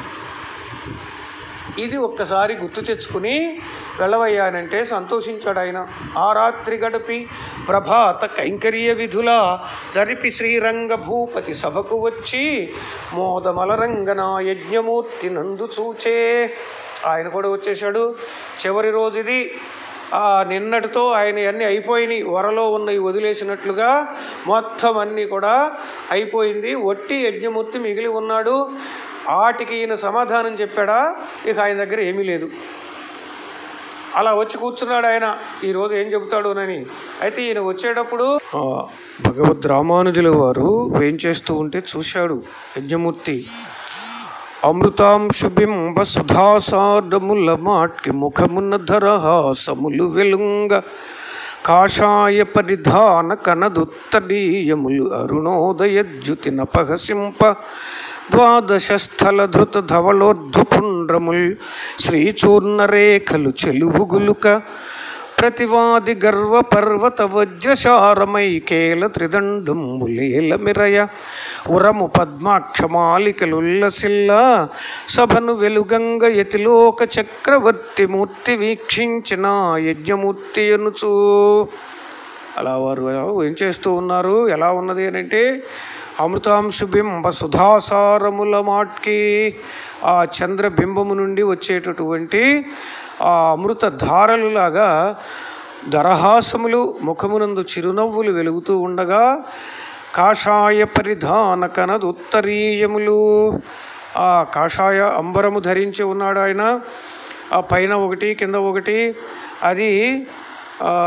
ఇది ఒక్కసారి గుర్తు తెచ్చుకుని వెళ్ళవయ్యానంటే సంతోషించాడు ఆయన. ఆ రాత్రి గడిపి ప్రభాత కైంకర్య విధుల జరిపి శ్రీరంగ భూపతి సభకు వచ్చి మోదమలరంగన యజ్ఞమూర్తి నందు చూచే. ఆయన కూడా వచ్చేసాడు. చివరి రోజు ఇది. నిన్నటితో ఆయన అన్నీ అయిపోయినాయి. వరలో ఉన్నవి వదిలేసినట్లుగా మొత్తం అన్నీ కూడా అయిపోయింది. ఒట్టి యజ్ఞమూర్తి మిగిలి ఉన్నాడు. వాటికి ఈయన సమాధానం చెప్పాడా? ఇక ఆయన దగ్గర ఏమీ లేదు. అలా వచ్చి కూర్చున్నాడు ఆయన, ఈరోజు ఏం చెబుతాడునని. అయితే ఈయన వచ్చేటప్పుడు భగవద్ రామానుజుల వారు ఏం చేస్తూ ఉంటే చూశాడు యజ్ఞమూర్తి. అమృతాంశుబింబ సుధాసారముల మాట్కి ముఖమున్న ధరహాసములు వెలుంగ కాషాయ పరిధాన కనదుత్తరీయములు అరుణోదయజ్యుతి నపహసింప ద్వాదశస్థల ధృత ధవళోర్ధపుండ్రముల్ శ్రీచూర్ణరేఖలు చెలువుగులుక ప్రతివాది గర్వ పర్వత వజ్రశారమైకేల త్రిదండంబులేల మిరయ ఉరము పద్మాక్షమాలికలుల్లసిల్ల సభను వెలుగంగ యతిలోక చక్రవర్తి మూర్తి వీక్షించిన యజ్ఞమూర్తి అనుచూ. అలా వారు ఏం చేస్తూ ఉన్నారు, ఎలా ఉన్నది అని అంటే, అమృతాంశుబింబ సుధాసారముల మాట్కి ఆ చంద్రబింబము నుండి వచ్చేటటువంటి ఆ అమృత ధారలులాగా దరహాసములు, ముఖమునందు చిరునవ్వులు వెలుగుతూ ఉండగా కాషాయ పరిధాన కనదుత్తరీయములు, ఆ కాషాయ అంబరము ధరించి ఉన్నాడు ఆయన. ఆ పైన ఒకటి కింద ఒకటి, అది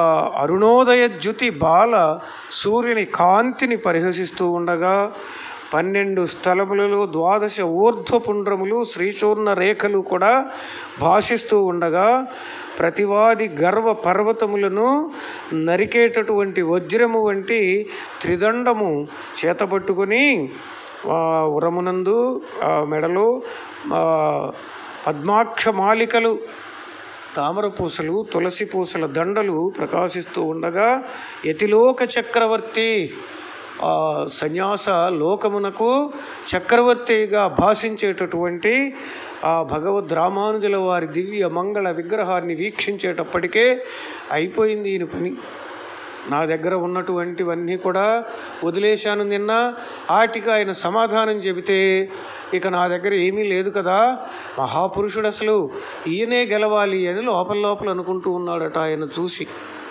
అరుణోదయ జ్యుతి బాల సూర్యుని కాంతిని పరిహసిస్తూ ఉండగా 12 స్థలములలో 12 ఊర్ధ్వపుండ్రములు శ్రీచూర్ణ రేఖలు కూడా భాషిస్తూ ఉండగా ప్రతివాది గర్వ పర్వతములను నరికేటటువంటి వజ్రము వంటి త్రిదండము చేతపట్టుకొని ఉరమునందు మెడలో పద్మాక్ష మాలికలు, తామర పూసలు, తులసి పూసల దండలు ప్రకాశిస్తూ ఉండగా యతిలోక చక్రవర్తి, సన్యాస లోకమునకు చక్రవర్తిగా భాషించేటటువంటి ఆ భగవద్ రామానుజుల వారి దివ్య మంగళ విగ్రహాన్ని వీక్షించేటప్పటికే అయిపోయింది ఈయన పని. నా దగ్గర ఉన్నటువంటివన్నీ కూడా వదిలేశాను నిన్న. ఆటికి ఆయన సమాధానం చెబితే ఇక నా దగ్గర ఏమీ లేదు కదా, మహాపురుషుడు అసలు ఈయనే గెలవాలి అని లోపల అనుకుంటూ ఉన్నాడట ఆయన చూసి.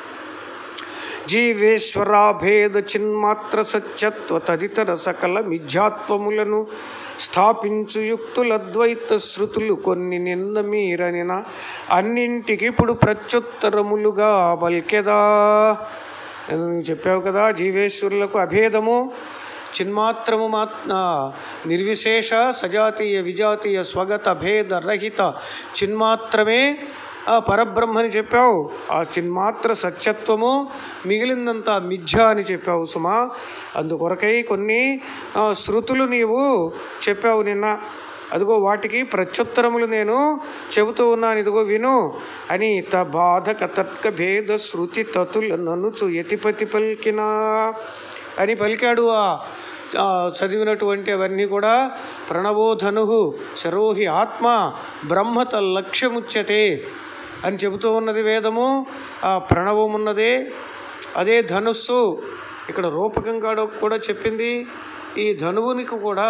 జీవేశ్వరాభేద చిన్మాత్ర సత్యత్వ తదితర సకల మిథ్యాత్వములను స్థాపించు యుక్తులద్వైత శృతులు కొన్ని నిన్న మీరనిన అన్నింటికి ఇప్పుడు ప్రత్యుత్తరములుగా బల్కెదా. చెప్పావు కదా, జీవేశ్వరులకు అభేదము, చిన్మాత్రము నిర్విశేష సజాతీయ విజాతీయ స్వగత భేద రహిత చిన్మాత్రమే ఆ పరబ్రహ్మని చెప్పావు. ఆ చిన్మాత్ర సత్యత్వము, మిగిలిందంతా మిథ్య అని చెప్పావు సుమా. అందుకొరకై కొన్ని శృతులు నీవు చెప్పావు నిన్న. అదిగో వాటికి ప్రత్యుత్తరములు నేను చెబుతూ ఉన్నాను, ఇదిగో విను అని. బాధక తర్క భేద శృతి తతుల ననుచు యతిపతి పలికినా అని పలికాడు. చదివినటువంటి అవన్నీ కూడా ప్రణవోధను శరోహి ఆత్మ బ్రహ్మత లక్ష్యముచ్యతే అని చెబుతూ ఉన్నది వేదము. ఆ ప్రణవమున్నదే, అదే ధనుస్సు. ఇక్కడ రూపకంగా కూడా చెప్పింది. ఈ ధనువునికి కూడా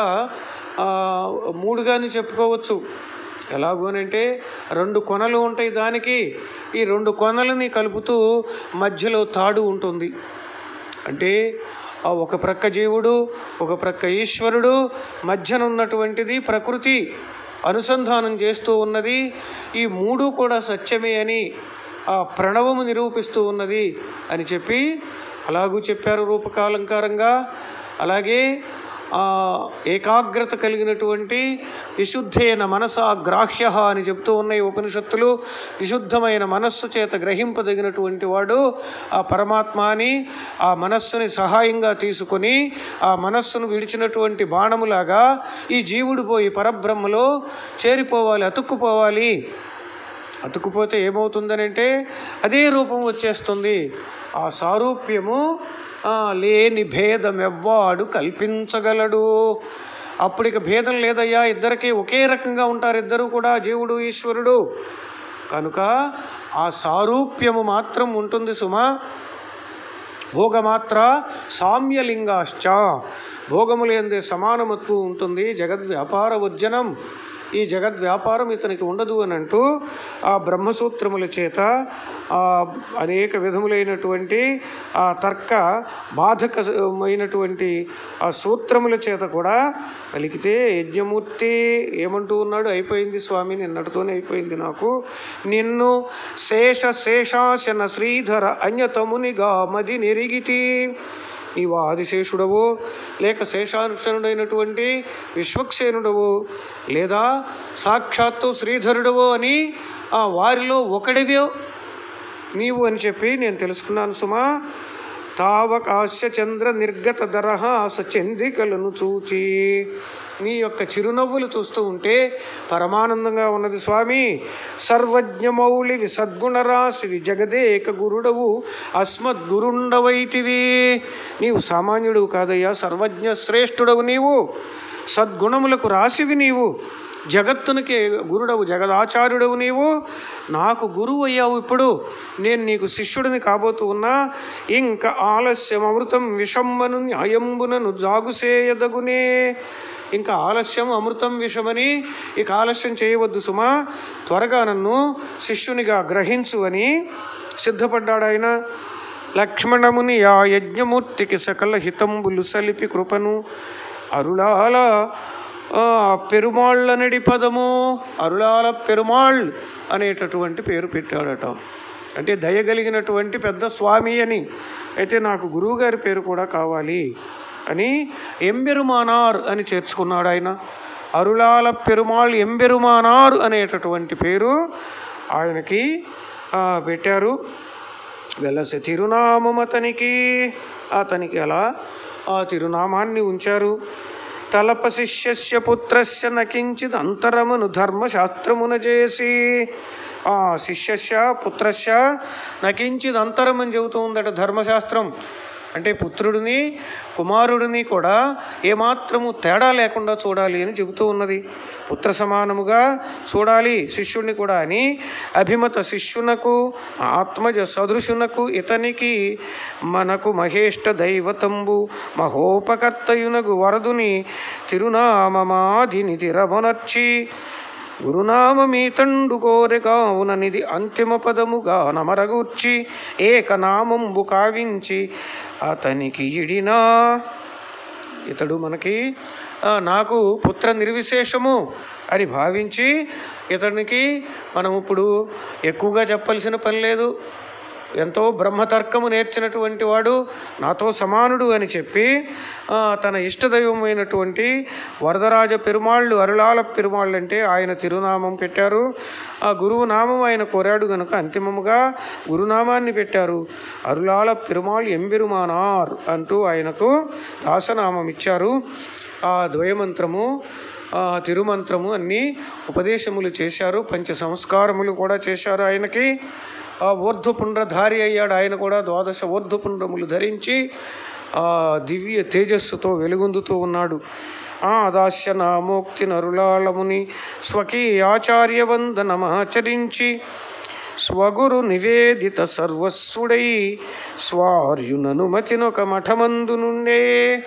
3గాని చెప్పుకోవచ్చు. ఎలాగోనంటే 2 కొనలు ఉంటాయి దానికి. ఈ 2 కొనలని కలుపుతూ మధ్యలో తాడు ఉంటుంది. అంటే ఒక ప్రక్క జీవుడు, ఒక ప్రక్క ఈశ్వరుడు, మధ్యన ఉన్నటువంటిది ప్రకృతి అనుసంధానం చేస్తూ ఉన్నది. ఈ 3 కూడా సత్యమే అని ఆ ప్రణవము నిరూపిస్తూ ఉన్నది అని చెప్పి అలాగూ చెప్పారు రూపకాలంకారంగా. అలాగే ఏకాగ్రత కలిగినటువంటి విశుద్ధైన మనసా గ్రాహ్య అని చెప్తూ ఉన్నాయి ఉపనిషత్తులు. విశుద్ధమైన మనస్సు చేత గ్రహింపదగినటువంటి వాడు ఆ పరమాత్మ అని. ఆ మనస్సుని సహాయంగా తీసుకొని ఆ మనస్సును విడిచినటువంటి బాణములాగా ఈ జీవుడు పోయి పరబ్రహ్మలో చేరిపోవాలి, అతుక్కుపోవాలి. అతుక్కుపోతే ఏమవుతుందనంటే అదే రూపం వచ్చేస్తుంది. ఆ సారూప్యము లేని భేదం ఎవ్వాడు కల్పించగలడు. అప్పుడిక భేదం లేదయ్యా, ఇద్దరికీ ఒకే రకంగా ఉంటారు ఇద్దరు కూడా, జీవుడు ఈశ్వరుడు. కనుక ఆ సారూప్యము మాత్రం ఉంటుంది సుమా. భోగమాత్ర సామ్యలింగాశ్చ, భోగములందే సమానమత్వం ఉంటుంది. జగద్వ్యాపార వర్జనం, ఈ జగద్వ్యాపారం ఇతనికి ఉండదు అని అంటూ ఆ బ్రహ్మసూత్రముల చేత అనేక విధములైనటువంటి ఆ తర్క బాధకమైనటువంటి ఆ సూత్రముల చేత కూడా పలికితే యజ్ఞమూర్తి ఏమంటూ ఉన్నాడు, అయిపోయింది స్వామి, నిన్నటితోనే అయిపోయింది నాకు. నిన్ను శేషాశన శ్రీధర అన్యతమునిగా మది నెరిగితి. నీవు ఆదిశేషుడవు, లేక శేషానుషణుడైనటువంటి విశ్వక్సేనుడవు, లేదా సాక్షాత్తు శ్రీధరుడవు అని వారిలో ఒకడివో నీవు అని చెప్పి నేను తెలుసుకున్నాను సుమా. తావకాశ్య చంద్ర నిర్గత దరహాస చంద్రికలను చూచి, నీ యొక్క చిరునవ్వులు చూస్తూ ఉంటే పరమానందంగా ఉన్నది స్వామి. సర్వజ్ఞమౌళి విసద్గుణరాశివి జగదేక గురుడవు అస్మద్గురుండవైతివి. నీవు సామాన్యుడు కాదయ్యా, సర్వజ్ఞ శ్రేష్ఠుడవు నీవు, సద్గుణములకు రాశివి నీవు, జగత్తునికి గురుడవు, జగదాచార్యుడవు నీవు. నాకు గురువు అయ్యావు. ఇప్పుడు నేను నీకు శిష్యుడిని కాబోతూ ఉన్నా. ఇంకా ఆలస్యం అమృతం విషమ్మను న్యాయంబునను జాగుసేయదగునే. ఇంకా ఆలస్యం అమృతం విషమని ఇక ఆలస్యం చేయవద్దు సుమా, త్వరగా నన్ను శిష్యునిగా గ్రహించు అని సిద్ధపడ్డాడు ఆయన. లక్ష్మణముని ఆ యజ్ఞమూర్తికి సకల హితంబులు సలిపి కృపను అరుళాల పెరుమాళ్ళనడి పదము, అరుళాల పెరుమాళ్ అనేటటువంటి పేరు పెట్టాడట. అంటే దయగలిగినటువంటి పెద్ద స్వామి అని. అయితే నాకు గురువుగారి పేరు కూడా కావాలి అని ఎంబెరుమానార్ అని చేర్చుకున్నాడు ఆయన. అరుళాల పెరుమాళ్ ఎంబెరుమానార్ అనేటటువంటి పేరు ఆయనకి పెట్టారు. వెలసె తిరునామం అతనికి అలా ఆ తిరునామాన్ని ఉంచారు. తలప శిష్యస్య పుత్రస్య నకించిద్ అంతరమును ధర్మశాస్త్రమున చేసి, ఆ శిష్యస్య పుత్రస్య నకించిద్ అంతరం అని చెబుతూ ఉందట ధర్మశాస్త్రం. అంటే పుత్రుడిని కుమారుడిని కూడా ఏమాత్రము తేడా లేకుండా చూడాలి అని చెబుతూ ఉన్నది. పుత్ర సమానముగా చూడాలి శిష్యుడిని కూడా అని అభిమత శిష్యునకు ఆత్మజ సదృశునకు ఇతనికి మనకు మహేష్ట దైవతంబు మహోపకర్తయునగు వరదుని తిరునామమాధిని తిరమనర్చి గురునామీతండు కోరెగావుననిది అంతిమ పదముగా నమరగూర్చి ఏకనామంబు కావించి అతనికి ఇడినా. ఇతడు మనకి నాకు పుత్ర నిర్విశేషము అని భావించి ఇతనికి మనం ఇప్పుడు ఎక్కువగా చెప్పాల్సిన పని లేదు. ఎంతో బ్రహ్మతర్కము నేర్చినటువంటి వాడు, నాతో సమానుడు అని చెప్పి తన ఇష్టదైవమైనటువంటి వరదరాజ పెరుమాళ్ళు అరుళాల పెరుమాళ్ళు అంటే ఆయన తిరునామం పెట్టారు. ఆ గురువు నామం ఆయన కోరాడు కనుక అంతిమముగా గురునామాన్ని పెట్టారు. అరుళాల పెరుమాళ్ ఎంబెరుమానార్ అంటూ ఆయనకు దాసనామం ఇచ్చారు. ఆ ద్వయమంత్రము తిరుమంత్రము అన్నీ ఉపదేశములు చేశారు. పంచ సంస్కారములు కూడా చేశారు ఆయనకి. ఆ ఊర్ధ్వపుండ్రధారి అయ్యాడు ఆయన కూడా. 12 ఊర్ధ్వపుండ్రములు ధరించి దివ్య తేజస్సుతో వెలుగొందుతూ ఉన్నాడు. దాస్య నామోక్తి నరులాళముని స్వకీయాచార్య వందనమాచరించి స్వగురు నివేదిత సర్వస్వుడై స్వార్యుననుమతినొక మఠమందు నుండే.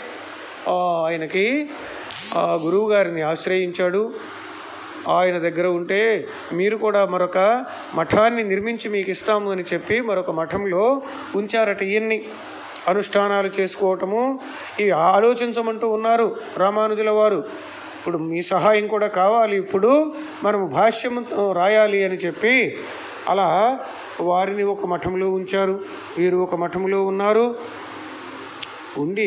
ఆయనకి గురువు గారిని ఆశ్రయించాడు. ఆయన దగ్గర ఉంటే మీరు కూడా మరొక మఠాన్ని నిర్మించి మీకు ఇస్తాము అని చెప్పి మరొక మఠంలో ఉంచారట. ఈయన్ని అనుష్ఠానాలు చేసుకోవటము ఇవి ఆలోచించమంటూ ఉన్నారు రామానుజుల వారు. ఇప్పుడు మీ సహాయం కూడా కావాలి, ఇప్పుడు మనము భాష్యం రాయాలి అని చెప్పి అలా వారిని ఒక మఠంలో ఉంచారు. వీరు ఒక మఠంలో ఉన్నారు. ఉండి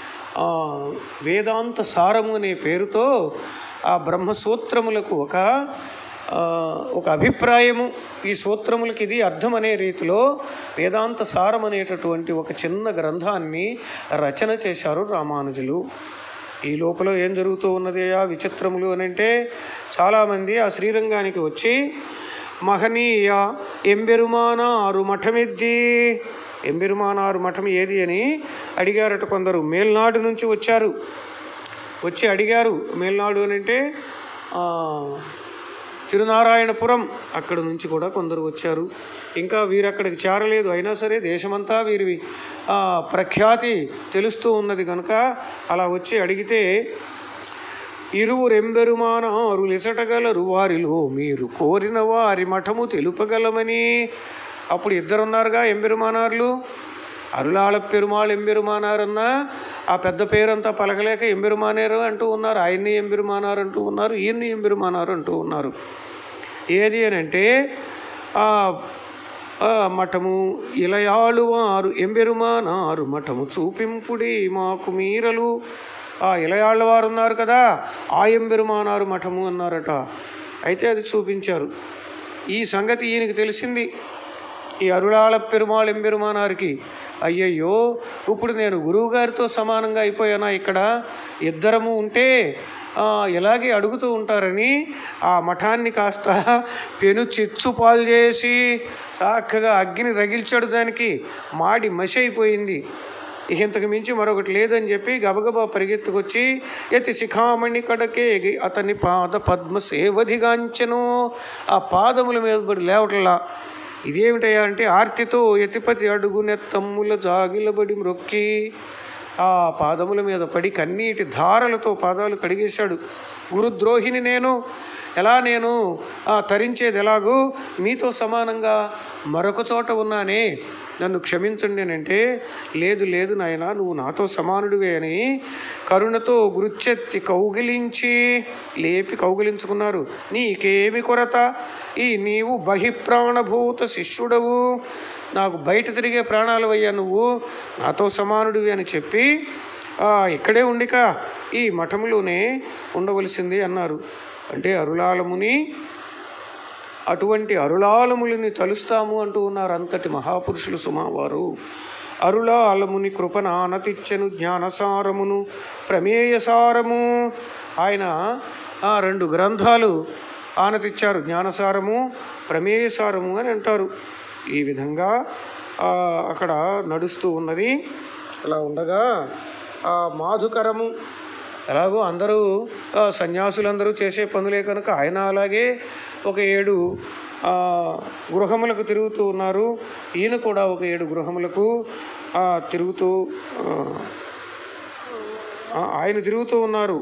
వేదాంత సారము అనే పేరుతో ఆ బ్రహ్మసూత్రములకు ఒక అభిప్రాయము, ఈ సూత్రములకి ఇది అర్థం అనే రీతిలో వేదాంత సారం అనేటటువంటి ఒక చిన్న గ్రంథాన్ని రచన చేశారు రామానుజులు. ఈ లోపల ఏం జరుగుతూ ఉన్నది విచిత్రములు అని అంటే, చాలామంది ఆ శ్రీరంగానికి వచ్చి మహనీయ ఎంబెరుమానారు మఠమిద్ది, ఎంబెరుమానారు మఠం ఏది అని అడిగారట. కొందరు మేల్నాడు నుంచి వచ్చి అడిగారు. మేల్నాడు అని అంటే తిరునారాయణపురం, అక్కడ నుంచి కూడా కొందరు వచ్చారు. ఇంకా వీరు అక్కడికి చేరలేదు, అయినా సరే దేశమంతా వీరి ప్రఖ్యాతి తెలుస్తూ ఉన్నది కనుక అలా వచ్చి అడిగితే, ఇరువురెంబెరుమానారు లిసటగలరు వారిలో మీరు కోరిన వారి మఠము తెలుపగలమని. అప్పుడు ఇద్దరున్నారుగా ఎంబెరుమానార్లు. అరుళాళ పెరుమాళ్ ఎంబెరుమానారన్నా ఆ పెద్ద పేరంతా పలకలేక ఎంబెరుమానేరు అంటూ ఉన్నారు. ఆయన్ని ఎంబెరుమానారు అంటూ ఉన్నారు, ఈయన్ని ఎంబెరుమానారు అంటూ ఉన్నారు. ఏది అని అంటే మఠము ఇలయాళువారు ఎంబెరుమానారు మఠము చూపింపుడి మాకు మీరలు. ఇలయాళ్ళ వారు ఉన్నారు కదా, ఆ ఎంబెరుమానారు మఠము అన్నారట. అయితే అది చూపించారు. ఈ సంగతి ఈయనకి తెలిసింది, ఈ అరుళాళ పెరుమాళ్ ఎంబెరుమానారికి. అయ్యయ్యో, ఇప్పుడు నేను గురువుగారితో సమానంగా అయిపోయానా? ఇక్కడ ఇద్దరము ఉంటే ఇలాగే అడుగుతూ ఉంటారని ఆ మఠాన్ని కాస్త పెను చిచ్చుపాలు చేసి చక్కగా అగ్ని రగిల్చాడు. దానికి మాడి మసి అయిపోయింది. ఇంతకు మించి మరొకటి లేదని చెప్పి గబగబా పరిగెత్తుకొచ్చి యతి శిఖామణి కడకేగి అతని పాద పద్మ సేవధిగాంచెను. ఆ పాదముల మీద పడి లేవట్లా. ఇదేమిటయ్యా అంటే, ఆర్తితో యతిపతి అడుగునెత్తమ్ముల జాగిలబడి మ్రొక్కి ఆ పాదముల మీద పడి కన్నీటి ధారలతో పాదాలు కడిగేశాడు. గురుద్రోహిని నేను తరించేది ఎలాగూ మీతో సమానంగా మరొక చోట ఉన్నానే, నన్ను క్షమించండి అని అంటే, లేదు లేదు నాయన, నువ్వు నాతో సమానుడివే అని కరుణతో గురుచెత్తి కౌగిలించి లేపి కౌగిలించుకున్నారు. నీకేమి కొరత, నీవు బహిప్రాణభూత శిష్యుడవు, నాకు బయట తిరిగే ప్రాణాలు అయ్యా, నువ్వు నాతో సమానుడివి అని చెప్పి ఇక్కడే ఉండిక ఈ మఠంలోనే ఉండవలసింది అన్నారు. అంటే అరుళాలముని అటువంటి అరుళాలములని తలుస్తాము అంటూ ఉన్నారు. అంతటి మహాపురుషులు సుమావారు. అరుళాలముని కృపణ అనతిచ్చను జ్ఞానసారమును ప్రమేయసారము. ఆయన 2 గ్రంథాలు ఆనతిచ్చారు, జ్ఞానసారము ప్రమేయసారము అని అంటారు. ఈ విధంగా అక్కడ నడుస్తూ ఉన్నది. అలా ఉండగా మాధుకరము ఎలాగో అందరూ సన్యాసులందరూ చేసే పనులే కనుక ఆయన అలాగే ఒక 7 గృహములకు తిరుగుతూ ఉన్నారు. ఈయన కూడా ఒక 7 గృహములకు తిరుగుతూ ఆయన తిరుగుతూ ఉన్నారు.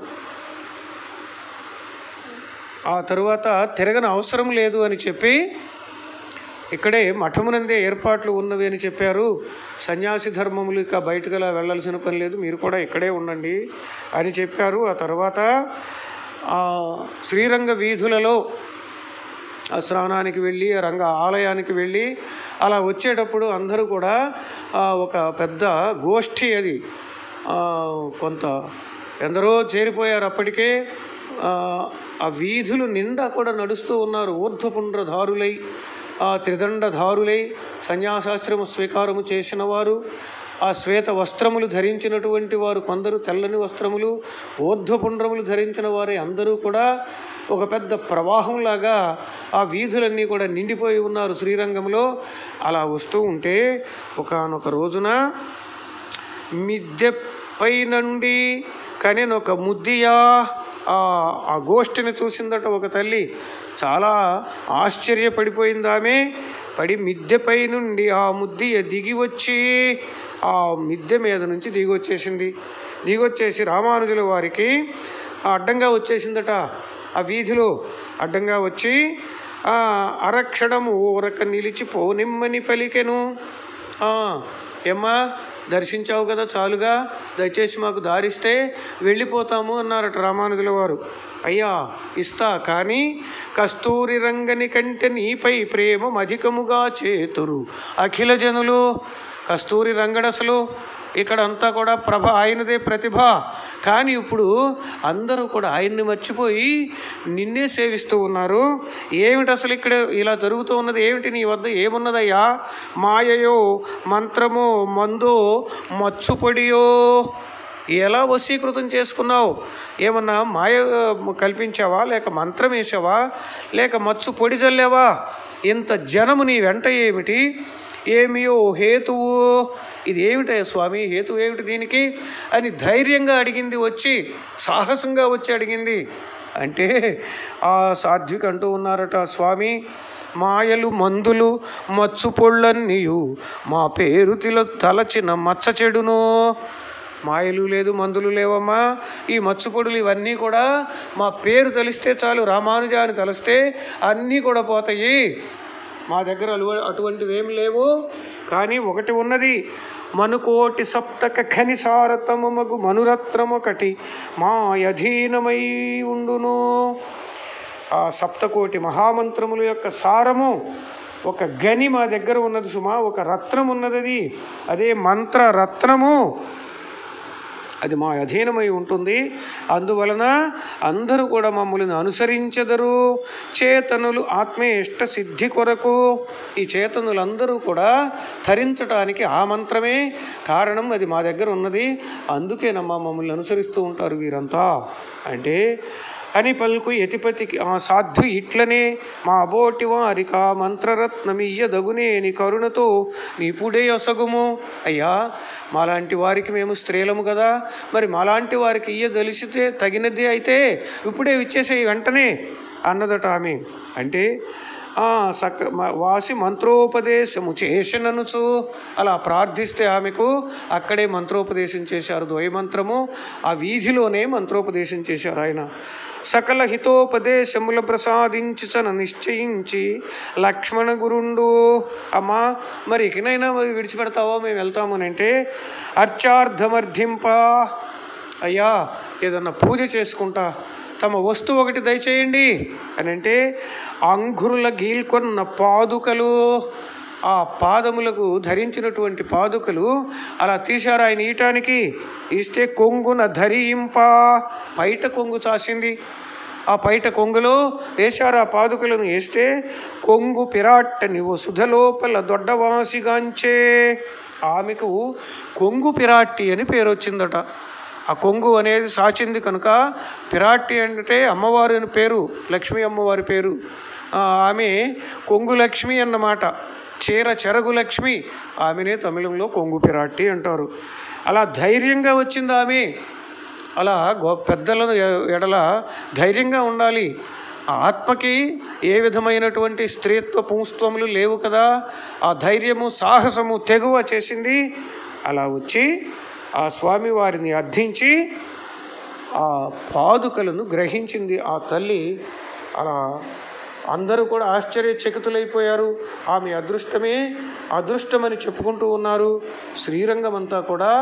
ఆ తరువాత తిరగని అవసరం లేదు అని చెప్పి ఇక్కడే మఠమునందే ఏర్పాట్లు ఉన్నవి అని చెప్పారు. సన్యాసి ధర్మములు ఇక బయటకు అలా వెళ్ళాల్సిన పని లేదు, మీరు కూడా ఇక్కడే ఉండండి అని చెప్పారు. ఆ తర్వాత శ్రీరంగ వీధులలో స్నానానికి వెళ్ళి రంగ ఆలయానికి వెళ్ళి అలా వచ్చేటప్పుడు అందరూ కూడా ఒక పెద్ద గోష్ఠి, అది కొంత ఎందరో చేరిపోయారు అప్పటికే. ఆ వీధులు నిండా కూడా నడుస్తూ ఉన్నారు. ఊర్ధ్వపుండ్రధారులై త్రిదండధారులై సన్యాసాశ్రమ స్వీకారము చేసిన వారు, ఆ శ్వేత వస్త్రములు ధరించినటువంటి వారు, కొందరు తెల్లని వస్త్రములు ఊర్ధ్వపుండ్రములు ధరించిన వారే అందరూ కూడా ఒక పెద్ద ప్రవాహంలాగా ఆ వీధులన్నీ కూడా నిండిపోయి ఉన్నారు శ్రీరంగంలో. అలా వస్తూ ఉంటే ఒకానొక రోజున మిద్దెపై నుండి కనెనొక ముద్దియా ఆ గోష్ఠిని చూసిందట ఒక తల్లి. చాలా ఆశ్చర్యపడిపోయింది ఆమె. పడి మిద్దెపై నుండి ఆ ముద్దియ దిగి వచ్చి ఆ మిద్దె మీద నుంచి దిగొచ్చేసి రామానుజుల వారికి అడ్డంగా వచ్చేసిందట. ఆ వీధిలో అడ్డంగా వచ్చి అరక్షణము ఊరక నిలిచి పోనిమ్మని పలికెను. ఏమ్మా, దర్శించావు కదా చాలుగా, దయచేసి మాకు దారిస్తే వెళ్ళిపోతాము అన్నారట రామానుజుల వారు. అయ్యా ఇస్తా, కానీ కస్తూరి రంగని కంటే నీపై ప్రేమ అధికముగా చేతురు అఖిల జనులు. కస్తూరి రంగడసలు ఇక్కడంతా కూడా ప్రభ ఆయనదే ప్రతిభ, కానీ ఇప్పుడు అందరూ కూడా ఆయన్ని మర్చిపోయి నిన్నే సేవిస్తూ ఉన్నారు. ఏమిటి అసలు ఇక్కడ ఇలా జరుగుతూ ఉన్నది? ఏమిటి నీ వద్ద ఏమున్నదయ్యా? మాయయో మంత్రమో మందో మచ్చుపొడియో ఎలా వశీకృతం చేసుకున్నావు? ఏమన్నా మాయ కల్పించావా, లేక మంత్రం వేసావా, లేక మచ్చు పొడి చల్లావా? ఇంత జనము నీ వెంట ఏమిటి? ఏమియో హేతువు, ఇది ఏమిటయ్యా స్వామి, హేతు ఏమిటి దీనికి అని ధైర్యంగా అడిగింది, వచ్చి సాహసంగా వచ్చి అడిగింది. అంటే ఆ సాధ్విక అంటూ ఉన్నారట, స్వామి మాయలు మందులు మచ్చు పొళ్ళన్నీయు మా పేరు తలచిన మచ్చ చెడును. మాయలు లేదు, మందులు లేవమ్మా, ఈ మచ్చుపొడులు ఇవన్నీ కూడా మా పేరు తలిస్తే చాలు, రామానుజ అని తలిస్తే అన్నీ కూడా పోతాయి. మా దగ్గర అటువంటివి ఏమి లేవు. కానీ ఒకటి ఉన్నది, మనుకోటి సప్తక ఖనిసారతము మగు మనురత్నమొకటి మా అధీనమై ఉండును. ఆ సప్తకోటి మహామంత్రముల యొక్క సారము ఒక గని మా దగ్గర ఉన్నది సుమా, ఒక రత్నం ఉన్నది, అదే మంత్ర రత్నము, అది మా అధీనమై ఉంటుంది. అందువలన అందరూ కూడా మమ్మల్ని అనుసరించెదరు. చేతనులు ఆత్మేష్ట సిద్ధి కొరకు, ఈ చేతనులందరూ కూడా ధరించటానికి ఆ మంత్రమే కారణం, అది మా దగ్గర ఉన్నది, అందుకేనమ్మా మమ్మల్ని అనుసరిస్తూ ఉంటారు వీరంతా అంటే అని పలుకు యతిపతికి ఆ సాధ్వి ఇట్లనే మా బోటి వారిక మంత్రరత్నమియ్యదగునే నీ కరుణతో నీపుడే ఒసగుము. అయ్యా మాలాంటి వారికి మేము స్త్రీలము కదా, మరి మాలాంటి వారికి ఇయ్యదలిసితే తగినది అయితే ఇప్పుడే ఇచ్చేసే వెంటనే అన్నదట ఆమె. అంటే వాసి మంత్రోపదేశము చేసిననుచు అలా ప్రార్థిస్తే ఆమెకు అక్కడే మంత్రోపదేశం చేశారు. ద్వయమంత్రము ఆ వీధిలోనే మంత్రోపదేశం చేశారు ఆయన. సకల హితోపదేశముల ప్రసాదించుచన నిశ్చయించి లక్ష్మణ గురుండు. అమ్మా మరి ఇకనైనా విడిచిపెడతావో మేము వెళ్తామని అంటే, అర్చార్థమర్థింప, అయ్యా ఏదన్నా పూజ చేసుకుంటా, తమ వస్తువు ఒకటి దయచేయండి అని అంటే, అంకురుల గీల్కొన్న పాదుకలు, ఆ పాదములకు ధరించినటువంటి పాదుకలు అలా తీశారు ఆయన ఈయటానికి. ఇస్తే కొంగున ధరింప పైట కొంగు చాసింది. ఆ పైట కొంగులో వేశారు ఆ పాదుకలను. వేస్తే కొంగు పిరాట్టని వసుధలోపల దొడ్డవాసిగాంచే. ఆమెకు కొంగు పిరాట్టి అని పేరు వచ్చిందట. ఆ కొంగు అనేది సాచింది కనుక పిరాట్టి అంటే అమ్మవారి అని పేరు, లక్ష్మీ అమ్మవారి పేరు. ఆమె కొంగు లక్ష్మి అన్నమాట. చీర చెరగు లక్ష్మి, ఆమెనే తమిళంలో కొంగు పిరాట్టి అంటారు. అలా ధైర్యంగా వచ్చింది ఆమె. అలా పెద్దలను ఎడల ధైర్యంగా ఉండాలి. ఆత్మకి ఏ విధమైనటువంటి స్త్రీత్వ పుంస్త్వములు లేవు కదా. ఆ ధైర్యము, సాహసము, తెగువ చేసింది. అలా వచ్చి ఆ స్వామివారిని అర్థించి ఆ పాదుకలను గ్రహించింది ఆ తల్లి. అలా అందరూ కూడా ఆశ్చర్యచకితులైపోయారు. ఆమె అదృష్టమే అదృష్టమని చెప్పుకుంటూ ఉన్నారు. శ్రీరంగం అంతా కూడా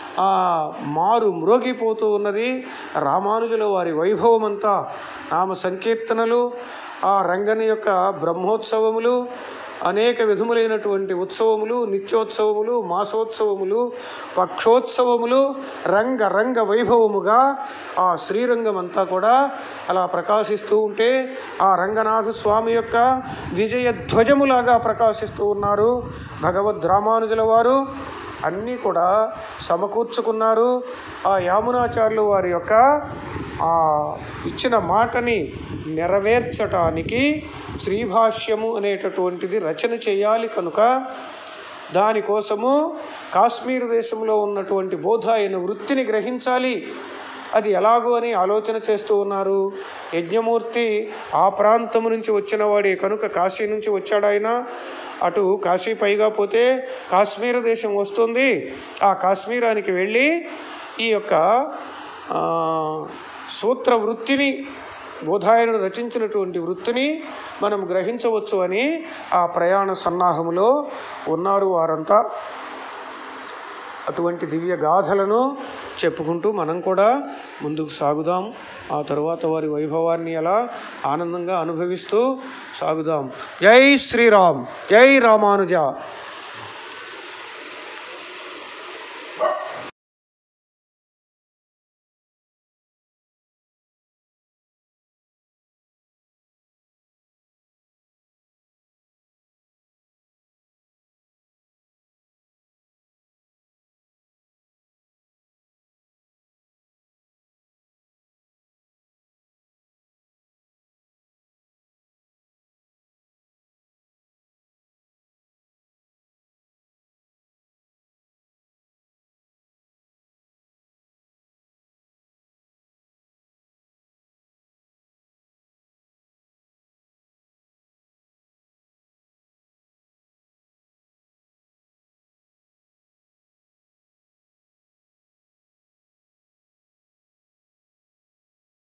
మారు మ్రోగిపోతూ ఉన్నది. రామానుజుల వారి వైభవం అంతా, నామ సంకీర్తనలు, ఆ రంగని యొక్క బ్రహ్మోత్సవములు, అనేక విధములైనటువంటి ఉత్సవములు, నిత్యోత్సవములు, మాసోత్సవములు, పక్షోత్సవములు, రంగ వైభవముగా ఆ శ్రీరంగం అంతా కూడా అలా ప్రకాశిస్తూ ఉంటే ఆ రంగనాథ స్వామి యొక్క విజయ ధ్వజములాగా ప్రకాశిస్తూ ఉన్నారు భగవద్ రామానుజుల వారు. అన్నీ కూడా సమకూర్చుకున్నారు. ఆ యామునాచార్యులు వారి యొక్క ఇచ్చిన మాటని నెరవేర్చటానికి శ్రీభాష్యము అనేటటువంటిది రచన చేయాలి కనుక దానికోసము కాశ్మీర్ దేశంలో ఉన్నటువంటి బోధాయన వృత్తిని గ్రహించాలి. అది ఎలాగో అని ఆలోచన చేస్తూ ఉన్నారు. యజ్ఞమూర్తి ఆ ప్రాంతము నుంచి వచ్చిన వాడే కనుక కాశీ నుంచి వచ్చాడు ఆయన. అటు కాశీ పైగా పోతే కాశ్మీర దేశం వస్తుంది. ఆ కాశ్మీరానికి వెళ్ళి ఈ యొక్క సూత్ర వృత్తిని, బోధాయనుడు రచించినటువంటి వృత్తిని మనం గ్రహించవచ్చు అని ఆ ప్రయాణ సన్నాహములో ఉన్నారు వారంతా. అటువంటి దివ్య గాథలను చెప్పుకుంటూ మనం కూడా ముందుకు సాగుదాం. ఆ తరువాత వారి వైభవాన్ని అలా ఆనందంగా అనుభవిస్తూ సాగుదాం. జై శ్రీరామ్, జై రామానుజ.